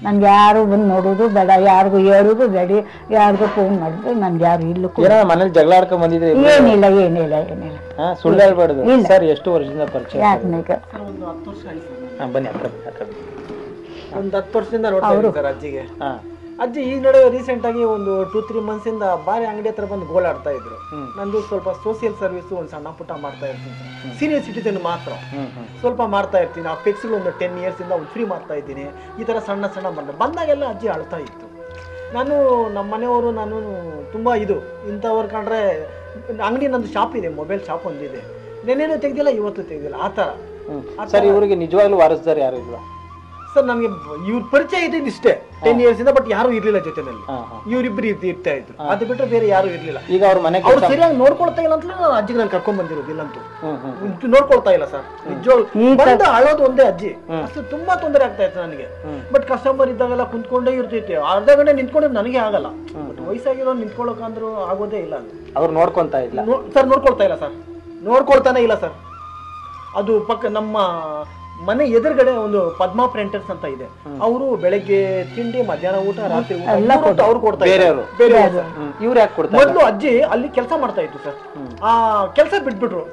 ನನ್ಗೆ ಯಾರು ಬಂದು ನೋಡೋದು ಬೇಡ, ಯಾರಿಗೂ ಹೇಳೋದು ಬೇಡ, ಯಾರಿಗೂ ಫೋನ್ ಮಾಡಿದ್ರೆ ನನ್ಗೆ ಯಾರು ಇಲ್ಲಕ್ಕೂ ಏನೋ ಮನೇಲಿ ಜಗಳ ಆಡ್ಕೊಂಡ್ ಬಂದಿದ್ರೆ ಏನಿಲ್ಲ. ಸುಳ್ಳು ಹೇಳ್ಬಾರ್ದು ಸರ್. ಎಷ್ಟು ವರ್ಷದಿಂದ ಪರಿಚಯ? ಯಾಕೆ ಒಂದು 10 ವರ್ಷ ಆಯ್ತು ಸರ್. ಹಾ, ಬನ್ನಿ ಹತ್ರ ಬನ್ನಿ. ಒಂದು 10 ವರ್ಷದಿಂದ ನೋಡ್ತಾ ಇದ್ದೀನಿ ಸರ್ ಅಜ್ಜಿಗೆ. ಅಜ್ಜಿ ಈ ನಡುವೆ ರೀಸೆಂಟ್ ಆಗಿ ಒಂದು 2-3 ಮಂತ್ಸ್ ಇಂದ ಬಾರಿ ಅಂಗಡಿ ಹತ್ರ ಬಂದು ಗೋಳಾಡ್ತಾ ಇದ್ರು. ನಂದು ಸ್ವಲ್ಪ ಸೋಷಿಯಲ್ ಸರ್ವಿಸ್ ಒಂದು ಸಣ್ಣ ಪುಟ್ಟ ಮಾಡ್ತಾ ಇರ್ತೀನಿ ಸರ್. ಸೀನಿಯರ್ ಸಿಟಿಸನ್ ಮಾತ್ರ ಸ್ವಲ್ಪ ಮಾಡ್ತಾ ಇರ್ತೀನಿ. ಆ ಫಿಕ್ಸ್ಗಳು ಒಂದು 10 years ಇಂದ ಒಂದು ಫ್ರೀ ಮಾಡ್ತಾ ಇದ್ದೀನಿ. ಈ ತರ ಸಣ್ಣ ಸಣ್ಣ ಬಂದಾಗೆಲ್ಲ ಅಜ್ಜಿ ಅಳ್ತಾ ಇತ್ತು. ನಾನು ನಮ್ಮ ಮನೆಯವರು ನಾನು ತುಂಬಾ ಇಂಥವ್ರು ಕಂಡ್ರೆ ಅಂಗಡಿ ನಂದು ಶಾಪ್ ಇದೆ, ಮೊಬೈಲ್ ಶಾಪ್ ಒಂದಿದೆ. ನೆನ್ನೆನೂ ತೆಗ್ದಿಲ್ಲ, ಇವತ್ತು ತೆಗ್ದಿಲ್ಲ, ಆ ತರ. ಸರ್ ಇವ್ರಿಗೆ ನಿಜವಾಗ್ಲೂ ವಾರಸ್ದಾರ ಯಾರು ಇಲ್ವಾ ಸರ್? ನಮ್ಗೆ ಇವ್ರ ಪರಿಚಯ ಇದ್ದಿದ್ದು ಇಷ್ಟೇ 10 years ಇಂದ, ಬಟ್ ಯಾರು ಇರ್ಲಿಲ್ಲ ಜೊತೆನಲ್ಲಿ. ಇವ್ರಿಬ್ರು ಇರ್ತಾ ಇದ್ರು, ಅದು ಬಿಟ್ಟರೆ ಬೇರೆ ಯಾರು ಇರ್ಲಿಲ್ಲ. ಈಗ ಅವ್ರ ಮನೆ ಅವ್ರು ಸರಿಯಾಗಿ ನೋಡ್ಕೊಳ್ತಾ ಇಲ್ಲ ಅಂತ ನಾನು ಅಜ್ಜಿಗೆ ನಾನು ಕರ್ಕೊಂಡ್ ಬಂದಿರೋದಿಲ್ಲಂತೂ. ನೋಡ್ಕೊಳ್ತಾ ಇಲ್ಲ ಸರ್ ನಿಜವಾಗ್ಲು. ಬಂದು ಅಳೋದು ಒಂದೇ ಅಜ್ಜಿ. ಅಷ್ಟು ತುಂಬಾ ತೊಂದರೆ ಆಗ್ತಾ ಇತ್ತು ನನಗೆ. ಬಟ್ ಕಸ್ಟಮರ್ ಇದ್ದಾಗೆಲ್ಲ ಕುಂತ್ಕೊಂಡೇ ಇರ್ತೈತೆ. ಅರ್ಧ ಗಂಟೆ ನಿಂತ್ಕೊಂಡ್ರೆ ನನಗೆ ಆಗಲ್ಲ. ಬಟ್ ವಯಸ್ಸಾಗಿರೋ ನಿಂತ್ಕೊಳ್ಳೋಕಂದ್ರೂ ಆಗೋದೇ ಇಲ್ಲ. ಅವ್ರು ನೋಡ್ಕೊಂತಾ ಇಲ್ಲ ಸರ್, ನೋಡ್ಕೊಳ್ತಾ ಇಲ್ಲ ಸರ್, ನೋಡ್ಕೊಳ್ತಾನೆ ಇಲ್ಲ ಸರ್. ಅದು ಪಕ್ಕ ನಮ್ಮ ಮನೆ ಎದುರುಗಡೆ ಒಂದು ಪದ್ಮಾ ಪ್ರಿಂಟರ್ಸ್ ಅಂತ ಇದೆ. ಅವರು ಬೆಳಗ್ಗೆ ತಿಂಡಿ, ಮಧ್ಯಾಹ್ನ ಊಟ, ರಾತ್ರಿ ಊಟ ಅವ್ರು ಕೊಡ್ತಾ ಇದ್ರು. ಇವ್ರು ಯಾಕೆ ಕೊಡ್ತಾರೆ? ಮೊದಲು ಅಜ್ಜಿ ಅಲ್ಲಿ ಕೆಲಸ ಮಾಡ್ತಾ ಇತ್ತು ಸರ್. ಆ ಕೆಲಸ ಬಿಟ್ಬಿಟ್ರು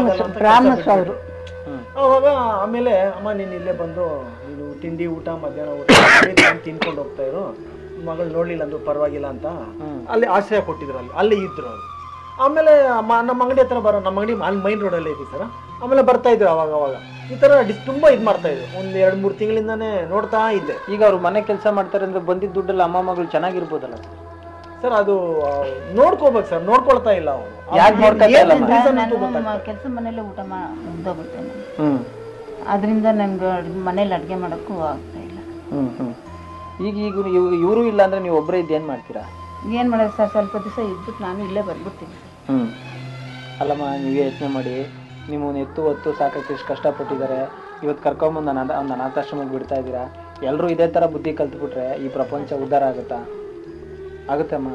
ಅವಾಗ. ಆಮೇಲೆ ಅಮ್ಮ ನೀನ್ ಇಲ್ಲೇ ಬಂದು ನೀನು ತಿಂಡಿ, ಊಟ, ಮಧ್ಯಾಹ್ನ ಊಟ ತಿನ್ಕೊಂಡು ಹೋಗ್ತಾ ಇರು, ಮಗಳು ನೋಡ್ಲಿಲ್ಲ ಅಂದ್ರು ಪರವಾಗಿಲ್ಲ ಅಂತ ಅಲ್ಲಿ ಆಶ್ರಯ ಕೊಟ್ಟಿದ್ರು. ಅಲ್ಲಿ ಇದ್ರು ಅವರು. ಆಮೇಲೆ ನಮ್ಮ ಅಂಗಡಿ ಹತ್ರ ನಮ್ಮ ಅಂಗಡಿ ಅಲ್ಲಿ ಮೈನ್ ರೋಡಲ್ಲೇ ಇದೆ ಸರ್. ಆಮೇಲೆ ಬರ್ತಾ ಇದ್ರು ಅವಾಗ ಈ ತರ ತುಂಬಾ ಮಾಡ್ತಾ ಇದ್ರು. ಒಂದ್ 2-3 ತಿಂಗಳಿಂದಾನೇ ನೋಡ್ತಾ ಇದ್ದೆ. ಈಗ ಅವ್ರು ಮನೆ ಕೆಲಸ ಮಾಡ್ತಾರೆ ಅಂದ್ರೆ ಬಂದಿದ್ದ ದುಡ್ಡಲ್ಲಿ ಅಮ್ಮ ಮಗಳು ಚೆನ್ನಾಗಿರ್ಬೋದಲ್ಲ ಸರ್? ಅದು ನೋಡ್ಕೋಬೇಕು ಸರ್, ನೋಡ್ಕೊಳ್ತಾ ಇಲ್ಲ ಅವರು. ಕೆಲಸ ಮನೇಲಿ ಊಟ ಮುಗ್ದೋಗ್ಬಿಡ್ತೇನೆ, ಅದರಿಂದ ನನ್ಗೆ ಮನೇಲಿ ಅಡ್ಗೆ ಮಾಡಕ್ಕೂ ಆಗ್ತಾ ಇಲ್ಲ. ಈಗ ಇವರು ಇಲ್ಲ ಅಂದ್ರೆ ನೀವು ಒಬ್ಬರೇ ಇದ್ದೇನ್ ಮಾಡ್ತೀರಾ? ಏನ್ ಮಾಡೋದು ಸರ್, ಸ್ವಲ್ಪ ದಿವಸ ಇದ್ಬಿಟ್ಟು ನಾನು ಇಲ್ಲೇ ಬಂದ್ಬಿಡ್ತೀನಿ. ಅಲ್ಲಮ್ಮ, ನೀವೇ ಯೋಚನೆ ಮಾಡಿ. ನಿಮ್ಮನ್ನ ಎತ್ತು ಹೊತ್ತು ಸಾಕಕ್ಕೆ ಎಷ್ಟು ಕಷ್ಟಪಟ್ಟಿದ್ದಾರೆ. ಇವತ್ತು ಕರ್ಕೊಂಬಂದು ಒಂದು ಅನಾಥಾಶ್ರಮಕ್ಕೆ ಬಿಡ್ತಾ ಇದ್ದೀರಾ. ಎಲ್ಲರೂ ಇದೇ ಥರ ಬುದ್ಧಿ ಕಲ್ತ್ಬಿಟ್ರೆ ಈ ಪ್ರಪಂಚ ಉದ್ಧಾರ ಆಗುತ್ತಾ? ಆಗುತ್ತಮ್ಮ.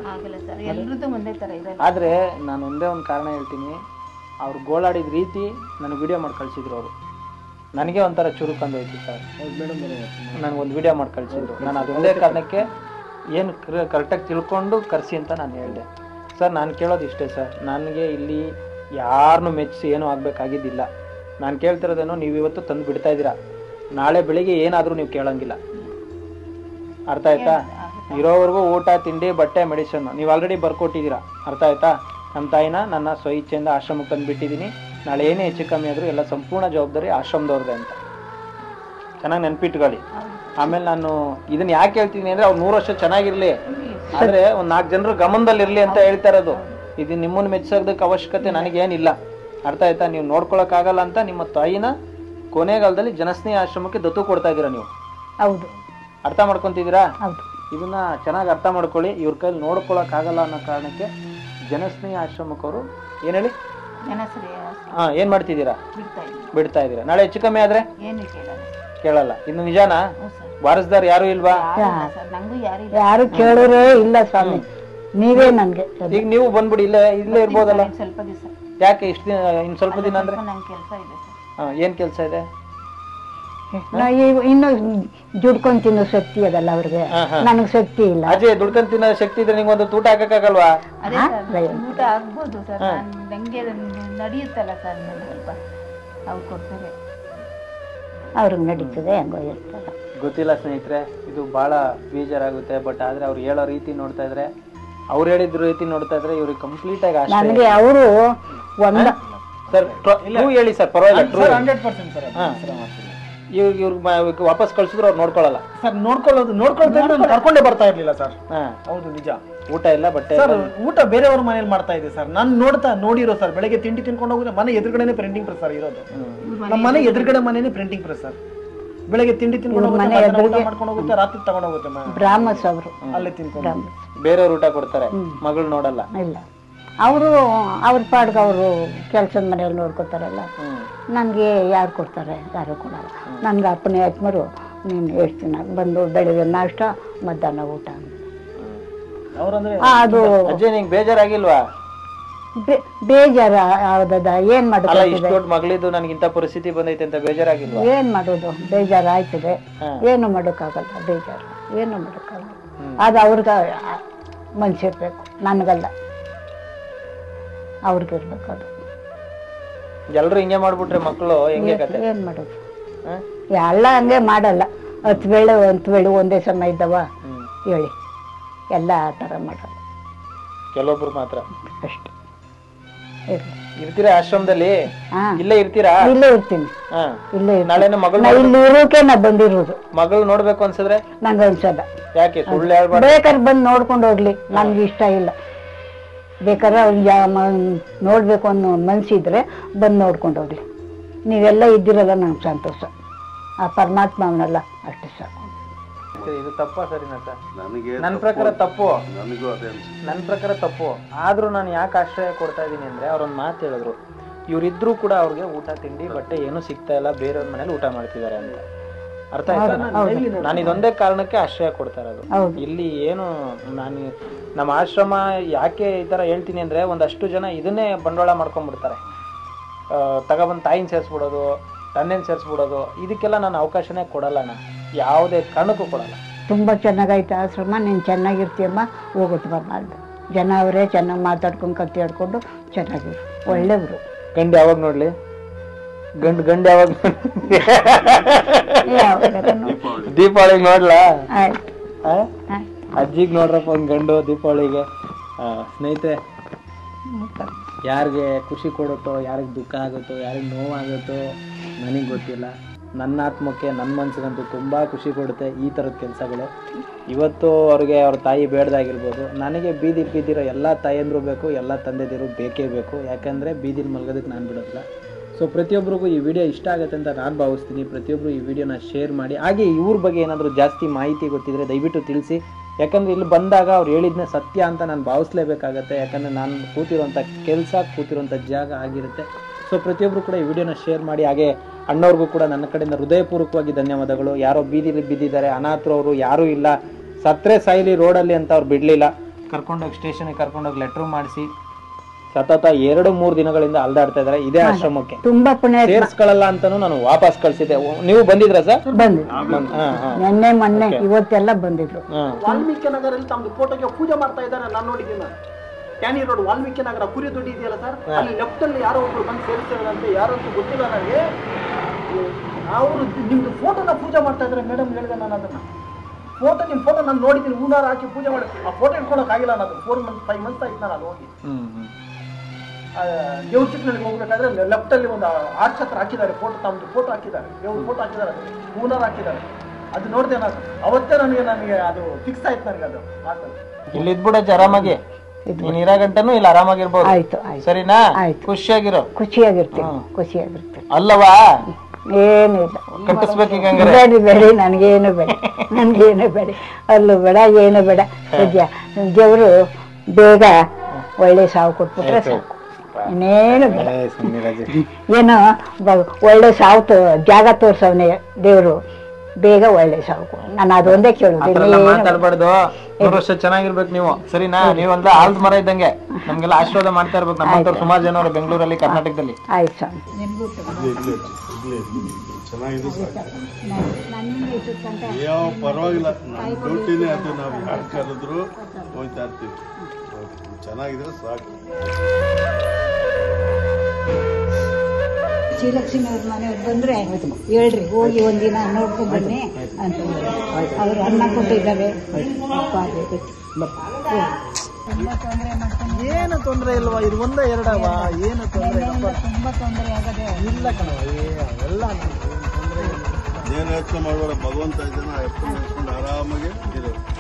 ಆದರೆ ನಾನು ಒಂದೇ ಒಂದು ಕಾರಣ ಹೇಳ್ತೀನಿ. ಅವ್ರು ಗೋಳಾಡಿದ ರೀತಿ ನನಗೆ ವಿಡಿಯೋ ಮಾಡಿ ಕಳಿಸಿದ್ರು ಅವರು. ನನಗೆ ಒಂಥರ ಚುರುಕಂದೋಯ್ತು ಸರ್. ನನಗೊಂದು ವಿಡಿಯೋ ಮಾಡಿ ಕಳಿಸಿದ್ರು. ನಾನು ಅದೊಂದೇ ಕಾರಣಕ್ಕೆ ಏನು ಕರೆಕ್ಟಾಗಿ ತಿಳ್ಕೊಂಡು ಕರೆಸಿ ಅಂತ ನಾನು ಹೇಳಿದೆ. ಸರ್ ನಾನು ಕೇಳೋದು ಇಷ್ಟೇ ಸರ್, ನನಗೆ ಇಲ್ಲಿ ಯಾರನ್ನೂ ಮೆಚ್ಚಿಸಿ ಏನೂ ಆಗಬೇಕಾಗಿದ್ದಿಲ್ಲ. ನಾನು ಕೇಳ್ತಿರೋದೇನೋ, ನೀವು ಇವತ್ತು ತಂದು ಬಿಡ್ತಾ ಇದ್ದೀರಾ, ನಾಳೆ ಬೆಳಿಗ್ಗೆ ಏನಾದರೂ ನೀವು ಕೇಳೋಂಗಿಲ್ಲ. ಅರ್ಥ ಆಯ್ತಾ? ಇರೋವರೆಗೂ ಊಟ, ತಿಂಡಿ, ಬಟ್ಟೆ, ಮೆಡಿಸನ್ ನೀವು ಆಲ್ರೆಡಿ ಬರ್ಕೊಟ್ಟಿದ್ದೀರಾ. ಅರ್ಥ ಆಯ್ತಾ? ನಮ್ಮ ತಾಯಿನ ನನ್ನ ಸ್ವಇಚ್ಛೆಯಿಂದ ಆಶ್ರಮಕ್ಕೆ ತಂದು ಬಿಟ್ಟಿದ್ದೀನಿ. ನಾಳೆ ಏನೇ ಹೆಚ್ಚು ಕಮ್ಮಿ ಆದರೂ ಎಲ್ಲ ಸಂಪೂರ್ಣ ಜವಾಬ್ದಾರಿ ಆಶ್ರಮದವ್ರದ್ದೇ ಅಂತ ಚೆನ್ನಾಗಿ ನೆನ್ಪಿಟ್ಕೊಳ್ಳಿ. ಆಮೇಲೆ ನಾನು ಇದನ್ನ ಯಾಕೆ ಹೇಳ್ತೀನಿ ಅಂದರೆ, ಅವ್ರು 100 ವರ್ಷ ಚೆನ್ನಾಗಿರಲಿ, ಆದರೆ ಒಂದು 4 ಜನರು ಗಮನದಲ್ಲಿರಲಿ ಅಂತ ಹೇಳ್ತಾ ಇರೋದು. ಇದು ನಿಮ್ಮನ್ನು ಮೆಚ್ಚಿಸೋದಕ್ಕೆ ಅವಶ್ಯಕತೆ ನನಗೇನಿಲ್ಲ. ಅರ್ಥ ಆಯ್ತಾ? ನೀವು ನೋಡ್ಕೊಳಕ್ಕಾಗಲ್ಲ ಅಂತ ನಿಮ್ಮ ತಾಯಿನ ಕೊನೆಗಾಲದಲ್ಲಿ ಜನಸ್ನೇಹಿ ಆಶ್ರಮಕ್ಕೆ ದತ್ತು ಕೊಡ್ತಾ ಇದ್ದೀರಾ ನೀವು. ಹೌದು, ಅರ್ಥ ಮಾಡ್ಕೊಂತಿದ್ದೀರಾ? ಹೌದು. ಇದನ್ನ ಚೆನ್ನಾಗಿ ಅರ್ಥ ಮಾಡ್ಕೊಳ್ಳಿ. ಇವ್ರ ಕೈಲಿ ನೋಡ್ಕೊಳಕ್ಕಾಗಲ್ಲ ಅನ್ನೋ ಕಾರಣಕ್ಕೆ ಜನಸ್ನೇಹಿ ಆಶ್ರಮಕ್ಕವರು ಏನು ಹೇಳಿ ಏನ್ ಮಾಡ್ತಿದ್ದೀರಾ? ಬಿಡ್ತಾ ಇದ್ದೀರಾ. ನಾಳೆ ಹೆಚ್ಚು ಕಮ್ಮಿ ಆದ್ರೆ ಕೇಳಲ್ಲ. ಇನ್ನು ನಿಜಾನಾ? ವಾರಸ್ದಾರ್ ಯಾರು ಇಲ್ವಾ? ಯಾರು ಕೇಳೋರೇ ಇಲ್ಲ ಸ್ವಾಮಿ, ನೀವೇ ನನ್ಗೆ. ಈಗ ನೀವು ಬಂದ್ಬಿಡಿ, ಇಲ್ಲೇ ಇರ್ಬೋದಲ್ಲ. ಯಾಕೆ ಇಷ್ಟ ದಿನ? ಇನ್ ಸ್ವಲ್ಪ ದಿನ ಅಂದ್ರೆ ಏನ್ ಕೆಲಸ ಇದೆ? ಇನ್ನು ದುಡ್ಕೊಂಡ್ ತಿನ್ನೋ ಶಕ್ತಿ ಅದಲ್ಲ ಅವ್ರಿಗೆ, ನನಗ್ ಶಕ್ತಿ ಇಲ್ಲ. ಅಜಯ್, ದುಡ್ಕೊಂಡ್ ತಿನ್ನೋ ಶಕ್ತಿ ಇದ್ರೆ ನಿಂಗೆ ಒಂದು ಊಟ ಹಾಕಕ್ಕಾಗಲ್ವಾ? ಊಟ ಆಗ್ಬೋದು ಸರ್, ನಂಗೆ ನಡೆಯುತ್ತಲ್ಲ ಸರ್, ಸ್ವಲ್ಪ ಅವ್ರು ಕೊಡ್ತಾರೆ, ಅವ್ರಿಗೆ ನಡೀತದೆ, ಹೆಂಗೋ ಇರ್ತಲ್ಲ. ಗೊತ್ತಿಲ್ಲ ಸ್ನೇಹಿತರೆ, ಇದು ಬಹಳ ಬೇಜಾರಾಗುತ್ತೆ. ಬಟ್ ಆದ್ರೆ ಅವ್ರು ಹೇಳೋ ರೀತಿ ನೋಡ್ತಾ ಇದ್ರೆ, ಅವ್ರು ಹೇಳಿದ ರೀತಿ ನೋಡ್ತಾ ಇದ್ರೆ ಇವ್ರಿಗೆ ಕಂಪ್ಲೀಟ್ ಆಗಿ ನನಗೆ ಅವರು ಒಂದ ಸರ್ ಹೇಳಿ ಸರ್, ಪರವಾಗಿಲ್ಲ. 100% ಸರ್. ಇವ್ರಿಗೆ ವಾಪಸ್ ಕಳ್ಸಿದ್ರು ಅವ್ರು ನೋಡ್ಕೊಳ್ಳಲ್ಲ ಸರ್. ನೋಡ್ಕೊಳ್ತಾ ಕರ್ಕೊಂಡೇ ಬರ್ತಾ ಇರ್ಲಿಲ್ಲ ಸರ್. ಹೌದು, ನಿಜ. ಊಟ ಇಲ್ಲ, ಬಟ್ಟೆ ಸರ್. ಊಟ ಬೇರೆಯವ್ರ ಮನೇಲಿ ಮಾಡ್ತಾ ಇದೆ ಸರ್. ನಾನು ನೋಡಿರೋ ಸರ್. ಬೆಳಗ್ಗೆ ತಿಂಡಿ ತಿನ್ಕೊಂಡು ಹೋಗುತ್ತೆ. ಮನೆ ಎದುರುಗಡೆನೆ ಪ್ರಿಂಟಿಂಗ್ ಪ್ರೆಸ್ ಸರ್ ಇರೋದು. ನಮ್ಮ ಮನೆ ಎದುರುಗಡೆ ಮನೇನೆ ಪ್ರಿಂಟಿಂಗ್ ಪ್ರೆಸ್ ಸರ್. ಬೆಳಗ್ಗೆ ತಿಂಡಿ ತಿನ್ಕೊಂಡು ಮಾಡ್ಕೊಂಡು ಹೋಗುತ್ತೆ, ರಾತ್ರಿ ತಗೊಂಡು ಹೋಗುತ್ತೆ. ಬ್ರಾಹ್ಮಸ್ ಅವರು ಅಲ್ಲೇ ತಿನ್ಕೊಂಡು ಬೇರೆಯವ್ರು ಊಟ ಕೊಡ್ತಾರೆ, ಮಗಳು ನೋಡಲ್ಲ. ಇಲ್ಲ, ಅವರು ಅವ್ರ ಪಾಡ್ಗೆ ಅವರು ಕೆಲಸದ ಮನೆಯಲ್ಲಿ ನೋಡ್ಕೊತಾರಲ್ಲ. ನನಗೆ ಯಾರು ಕೊಡ್ತಾರೆ? ಯಾರು ಕೊಡಲ್ಲ. ನನ್ಗೆ ಅಪ್ಪನೇ ಯಜಮಾರು, ನೀನು ಎಷ್ಟು ದಿನ ಬಂದು ಬೆಳಿಗ್ಗೆ ನಾಷ್ಟ, ಮಧ್ಯಾಹ್ನ ಊಟ ಅದು ಅಜ್ಜಿ, ನಿಂಗೆ ಬೇಜಾರಾಗಿಲ್ವಾ? ಬೇಜಾರ ಯಾವ್ದದ? ಏನ್ ಮಾಡೋದು? ಮಗಳಿದ್ದು ನನಗಿಂತ ಪರಿಸ್ಥಿತಿ ಬಂದೈತೆ ಅಂತ ಬೇಜಾರಾಗಿಲ್ವಾ? ಏನ್ ಮಾಡೋದು? ಬೇಜಾರು ಆಯ್ತದೆ, ಏನು ಮಾಡೋಕ್ಕಾಗಲ್ಲ. ಬೇಜಾರು ಏನು ಮಾಡೋಕ್ಕಾಗಲ್ಲ. ಅದು ಅವ್ರಿಗೆ ಮನ್ಸಿರ್ಬೇಕು, ನನಗಲ್ಲ, ಅವ್ರಿಗಿರ್ಬೇಕು ಅದು. ಎಲ್ರು ಹಿಂಗೆ ಮಾಡ್ಬಿಟ್ರೆ ಮಕ್ಕಳು ಹೆಂಗೆ ಕತೆ? ಏನ್ ಮಾಡೋದು, ಎಲ್ಲ ಹಂಗೆ ಮಾಡಲ್ಲ. 10 ವೇಳೆ ಒಂದೇ ಸಮ ಇದ್ದವ ಹೇಳಿ, ಎಲ್ಲ ಆ ಥರ ಮಾಡಲ್ಲ, ಕೆಲವೊಬ್ರು ಮಾತ್ರ ಅಷ್ಟೇ. ಇರ್ತೀರಾ ಆಶ್ರಮದಲ್ಲಿ? ಹಾ, ಇಲ್ಲೇ ಇರ್ತೀರಾ? ಇಲ್ಲೇ ಇರ್ತೀನಿ, ಇಲ್ಲೇ ನಾಳೆನ ಮಗಳು ಇಲ್ಲಿ ಇರೋಕೆ ನಾ ಬಂದಿರೋದು. ಮಗಳು ನೋಡ್ಬೇಕು ಅನ್ಸಿದ್ರೆ ನಂಗೆ ಅನ್ಸಲ್ಲ. ಯಾಕೆ ಸುಳ್ಳು ಹೇಳ್ಬಾರ್ದು? ಬೇಕಾದ್ರೆ ಬಂದು ನೋಡ್ಕೊಂಡು ಹೋಗ್ಲಿ, ನನ್ಗೆ ಇಷ್ಟ ಇಲ್ಲ. ಬೇಕಾದ್ರೆ ಅವ್ರಿಗೆ ನೋಡ್ಬೇಕು ಅನ್ನೋ ಮನ್ಸಿದ್ರೆ ಬಂದು ನೋಡ್ಕೊಂಡು ಹೋಗ್ಲಿ. ನೀವೆಲ್ಲ ಇದ್ದಿರಲ್ಲ ನಂಗೆ ಸಂತೋಷ. ಆ ಪರಮಾತ್ಮ ಅವನಲ್ಲ, ಅಷ್ಟೇ ಸಾಕು. ಇದು ತಪ್ಪ ಸರಿನಾ ಸರ್? ನನಗೆ ನನ್ನ ಪ್ರಕಾರ ತಪ್ಪು. ನನಗೂ ಅದೇ ಅನ್ಸುತ್ತೆ. ನನ್ನ ಪ್ರಕಾರ ತಪ್ಪು. ಆದ್ರೂ ನಾನು ಯಾಕೆ ಆಶ್ರಯ ಕೊಡ್ತಾ ಇದ್ದೀನಿ ಅಂದ್ರೆ, ಅವ್ರೊಂದು ಮಾತು ಹೇಳಿದ್ರು, ಇವ್ರಿದ್ರು ಕೂಡ ಅವ್ರಿಗೆ ಊಟ ತಿಂಡಿ ಬಟ್ಟೆ ಏನು ಸಿಗ್ತಾ ಇಲ್ಲ, ಬೇರೆಯವ್ರ ಮನೇಲಿ ಊಟ ಮಾಡ್ತಿದ್ದಾರೆ ಅಂತ. ಅರ್ಥ ಆಯ್ತಾ? ನಾನು ಇದೊಂದೇ ಕಾರಣಕ್ಕೆ ಆಶ್ರಯ ಕೊಡ್ತಾ ಇರೋದು. ಇಲ್ಲಿ ಏನು ನಮ್ಮ ಆಶ್ರಮ ಯಾಕೆ ಈ ತರ ಹೇಳ್ತೀನಿ ಅಂದ್ರೆ, ಒಂದಷ್ಟು ಜನ ಇದನ್ನೇ ಬಂಡವಾಳ ಮಾಡ್ಕೊಂಡ್ಬಿಡ್ತಾರೆ. ತಗೊಬಂದು ತಾಯಿನ ಸೇರಿಸ್ಬಿಡೋದು, ತಂದೆನ ಸೇರಿಸ್ಬಿಡೋದು, ಇದಕ್ಕೆಲ್ಲ ನಾನು ಅವಕಾಶನೇ ಕೊಡಲ್ಲ. ಯಾವುದೇ ಕಾರಣಕ್ಕೂ ಕೊಡಲ್ಲ. ತುಂಬ ಚೆನ್ನಾಗೈತೆ ಆಶ್ರಮ, ನೀನು ಚೆನ್ನಾಗಿರ್ತೀಯಮ್ಮ, ಹೋಗುತ್ತೆ ಬರಬಾರ್ದು. ಜನ ಅವರೇ ಚೆನ್ನಾಗಿ ಮಾತಾಡ್ಕೊಂಡು ಕತ್ತಿ ಆಡ್ಕೊಂಡು ಚೆನ್ನಾಗಿರು, ಒಳ್ಳೆಯವರು. ಗಂಡು ಯಾವಾಗ ನೋಡ್ಲಿ? ಗಂಡು ಯಾವಾಗ? ದೀಪಾವಳಿಗೆ ನೋಡ್ಲಾ? ಆಯ್ತು, ಅಜ್ಜಿಗೆ ನೋಡ್ರಪ್ಪ ಒಂದು ಗಂಡು ದೀಪಾವಳಿಗೆ. ಸ್ನೇಹಿತರೆ, ಯಾರಿಗೆ ಖುಷಿ ಕೊಡುತ್ತೋ, ಯಾರಿಗೆ ದುಃಖ ಆಗುತ್ತೋ, ಯಾರಿಗೆ ನೋವಾಗುತ್ತೋ ನನಗೆ ಗೊತ್ತಿಲ್ಲ. ನನ್ನ ಆತ್ಮಕ್ಕೆ, ನನ್ನ ಮನಸ್ಸಿಗಂತೂ ತುಂಬ ಖುಷಿ ಕೊಡುತ್ತೆ ಈ ಥರದ ಕೆಲಸಗಳು. ಇವತ್ತು ಅವ್ರಿಗೆ ಅವ್ರ ತಾಯಿ ಬೇಡ್ದಾಗಿರ್ಬೋದು, ನನಗೆ ಬೀದಿರೋ ಎಲ್ಲ ತಾಯಂದ್ರು ಬೇಕು, ಎಲ್ಲ ತಂದೆದಿರು ಬೇಕೇ ಬೇಕು. ಯಾಕಂದರೆ ಬೀದಿಲಿ ಮಲ್ಗೋದಕ್ಕೆ ನಾನು ಬಿಡೋದಿಲ್ಲ. ಸೊ ಪ್ರತಿಯೊಬ್ಬರಿಗೂ ಈ ವಿಡಿಯೋ ಇಷ್ಟ ಆಗುತ್ತೆ ಅಂತ ನಾನು ಭಾವಿಸ್ತೀನಿ. ಪ್ರತಿಯೊಬ್ಬರು ಈ ವಿಡಿಯೋನ ಶೇರ್ ಮಾಡಿ. ಹಾಗೆ ಇವ್ರ ಬಗ್ಗೆ ಏನಾದರೂ ಜಾಸ್ತಿ ಮಾಹಿತಿ ಗೊತ್ತಿದ್ರೆ ದಯವಿಟ್ಟು ತಿಳಿಸಿ. ಯಾಕಂದರೆ ಇಲ್ಲಿ ಬಂದಾಗ ಅವ್ರು ಹೇಳಿದ್ನೇ ಸತ್ಯ ಅಂತ ನಾನು ಭಾವಿಸ್ಲೇಬೇಕಾಗತ್ತೆ. ಯಾಕಂದರೆ ನಾನು ಕೂತಿರೋಂಥ ಕೆಲಸ, ಕೂತಿರೋಂಥ ಜಾಗ ಆಗಿರುತ್ತೆ. ಸೊ ಪ್ರತಿಯೊಬ್ಬರು ಕೂಡ ಈ ವಿಡಿಯೋನ ಶೇರ್ ಮಾಡಿ. ಹಾಗೆ ಅಣ್ಣವ್ರಿಗೂ ಕೂಡ ನನ್ನ ಕಡೆಯಿಂದ ಹೃದಯಪೂರ್ವಕವಾಗಿ ಧನ್ಯವಾದಗಳು. ಯಾರೋ ಬೀದಿಲಿ ಬಿದ್ದಿದ್ದಾರೆ, ಅನಾಥರು ಅವರು, ಯಾರೂ ಇಲ್ಲ, ಸತ್ರೆ ಸಾಯಿಲಿ ರೋಡಲ್ಲಿ ಅಂತ ಅವ್ರು ಬಿಡಲಿಲ್ಲ. ಕರ್ಕೊಂಡೋಗಿ ಸ್ಟೇಷನ್ಗೆ ಕರ್ಕೊಂಡೋಗಿ ಲೆಟ್ರ್ ಮಾಡಿಸಿ ಸತತ 2-3 ದಿನಗಳಿಂದ ಅಲ್ದಾಡ್ತಾ ಇದ್ದಾರೆ ಇದೇ ಆಶ್ರಮಕ್ಕೆ. ತುಂಬಾ ಪುಣ್ಯ. ಸೇರ್ಸ್ಕೊಳ್ಳಲ್ಲ ಅಂತಾನು ನಾನು ವಾಪಸ್ ಕಳ್ಸಿದ್ದೆ. ನೀವು ಬಂದಿದ್ರ ಸರ್? ಬಂದಿದ್ರು, ನಿನ್ನೆ ಮೊನ್ನೆ ಇವತ್ತೆಲ್ಲ ಬಂದಿದ್ರು. ವಾಲ್ಮೀಕಿ ನಗರಲ್ಲಿ ತಮ್ದು ಫೋಟೋಗೆ ಪೂಜೆ ಮಾಡ್ತಾ ಇದ್ದಾರೆ, ನಾನು ನೋಡಿದ್ದೀನಿ. ಕ್ಯಾನಿ ರೋಡ್ ವಾಲ್ಮೀಕಿ ನಗರ ಕುರಿ ದೊಡ್ಡಿ ಇದೆಯಲ್ಲ ಸರ್, ಅಲ್ಲಿ ಲೆಫ್ಟ್ ಅಲ್ಲಿ ಯಾರೋ ಒಬ್ರು ಬಂದು ಸೇರಿಸ್ತಾರಂತೆ, ಯಾರು ಅಂತ ಗೊತ್ತಿಲ್ಲ ನನಗೆ. ಅವರು ನಿಮ್ದು ಫೋಟೋನ ಪೂಜೆ ಮಾಡ್ತಾ ಇದ್ದಾರೆ ಮೇಡಮ್ ಹೇಳಿದೆ. ನಾನು ಅದನ್ನ ನಿಮ್ಮ ಫೋಟೋ ನಾನು ನೋಡಿದ್ದೀನಿ, ಹೂನಾರ ಹಾಕಿ ಪೂಜೆ ಮಾಡಿ. ಆ ಫೋಟೋ ಇಟ್ಕೊಳಕ್ಕಾಗಿಲ್ಲ ನಾನು. 5 ಮಂತ್ಸ್ ಆಯ್ತು ನಾನು ಅಲ್ಲಿ ಹೋಗಿ. ದೇವ್ರ ಚಿಕ್ಕನಲ್ಲಿ ಹೋಗ್ಬೇಕಾದ್ರೆ ಲೆಫ್ಟ್ ಅಲ್ಲಿ ಒಂದು ಆರ್ಚ್ ಹತ್ರ ಹಾಕಿದ್ದಾರೆ ಫೋಟೋ, ತಮ್ಮದು ಫೋಟೋ ಹಾಕಿದ್ದಾರೆ, ದೇವ್ರ ಫೋಟೋ ಹಾಕಿದ್ದಾರೆ, ಹೂನಾರ ಹಾಕಿದ್ದಾರೆ. ಅದು ನೋಡಿದೆ ನಾನು, ಅವತ್ತೇ ನನಗೆ ಅದು ಫಿಕ್ಸ್ ಆಯ್ತು ನನಗೆ. ಅದು ಇಲ್ಲಿ ಇದ್ಬಿಡಜ್ಜಿ ಆರಾಮಾಗಿ, ನೀನ್ ಇರೋ ಗಂಟನು ಇಲ್ಲಿ ಆರಾಮಾಗಿರ್ಬೋದು. ಆಯ್ತು, ಸರಿನಾ? ಖುಷಿಯಾಗಿರೋ. ಖುಷಿಯಾಗಿರ್ತೀನಿ ಅಲ್ಲವಾ? ಏನು ಇಲ್ಲ, ಕಟ್ಟಿಸ್ಬೇಕೀಗ ಬೇಡಿ, ನನಗೇನು ಬೇಡ, ಅಲ್ಲೂ ಬೇಡ, ಏನು ಬೇಡ. ಸದ್ಯ ದೇವರು ಬೇಗ ಒಳ್ಳೆ ಸಾವು ಕೊಟ್ಬಿಟ್ರೆ ಸಾಕು, ಇನ್ನೇನು ಬೇಡ. ಏನೋ ಒಳ್ಳೆ ಸಾವು ಜಾಗ ತೋರ್ಸವ್ನೆ ದೇವ್ರು, ಬೇಗ ಒಳ್ಳೆ ಸಾವು. ನಾನು ಅದೊಂದೇ ಕೇಳೋದು. ಮಾತಾಡ್ಬಾರ್ದು. 100 ವರ್ಷ ಚೆನ್ನಾಗಿರ್ಬೇಕು ನೀವು, ಸರಿನಾ? ನೀವೆಲ್ಲ ಆಲ್ದ ಮರ ಇದ್ದಂಗೆ ನಮ್ಗೆಲ್ಲ ಆಶೀರ್ವಾದ ಮಾಡ್ತಾ ಇರ್ಬೇಕು. ನಮ್ಮಂತವ್ರು ಸುಮಾರು ಜನ ಅವರು ಬೆಂಗಳೂರಲ್ಲಿ, ಕರ್ನಾಟಕದಲ್ಲಿ. ಆಯ್ತು ಸ್ವಾಮಿ. ಯಾವ ಪರವಾಗಿಲ್ಲ, ನಮ್ಮ ಡ್ಯೂಟಿನೇ ಅದು. ನಾವು ಯಾರು ಕರೆದ್ರು ಹೋಗ್ತಾ ಇರ್ತೀವಿ. ಚೆನ್ನಾಗಿದ್ರೆ ಸಾಕು. ಶ್ರೀಲಕ್ಷ್ಮಿ ಅವ್ರ ಮನೆಯವ್ರು ಬಂದ್ರೆ ಹೇಳ್ರಿ, ಹೋಗಿ ಒಂದಿನ ನೋಡ್ಕೊಂಡು ಬನ್ನಿ ಅಂತ. ಅವರು ಅನ್ನ ಕೊಟ್ಟಿದ್ದಾರೆ. ಏನು ತೊಂದರೆ ಇಲ್ವಾ? ಇದು ಒಂದೇ ಎರಡವ, ಏನು ತೊಂದರೆ? ತುಂಬಾ ತೊಂದರೆ ಆಗದೆ ಇಲ್ಲ ಕಣವ, ಎಲ್ಲ ಏನು ಯೋಚನೆ ಮಾಡುವ, ಭಗವಂತ ಇದನ್ನ ಎತ್ಕೊಂಡು ಆರಾಮಾಗಿ ಇರೋದು.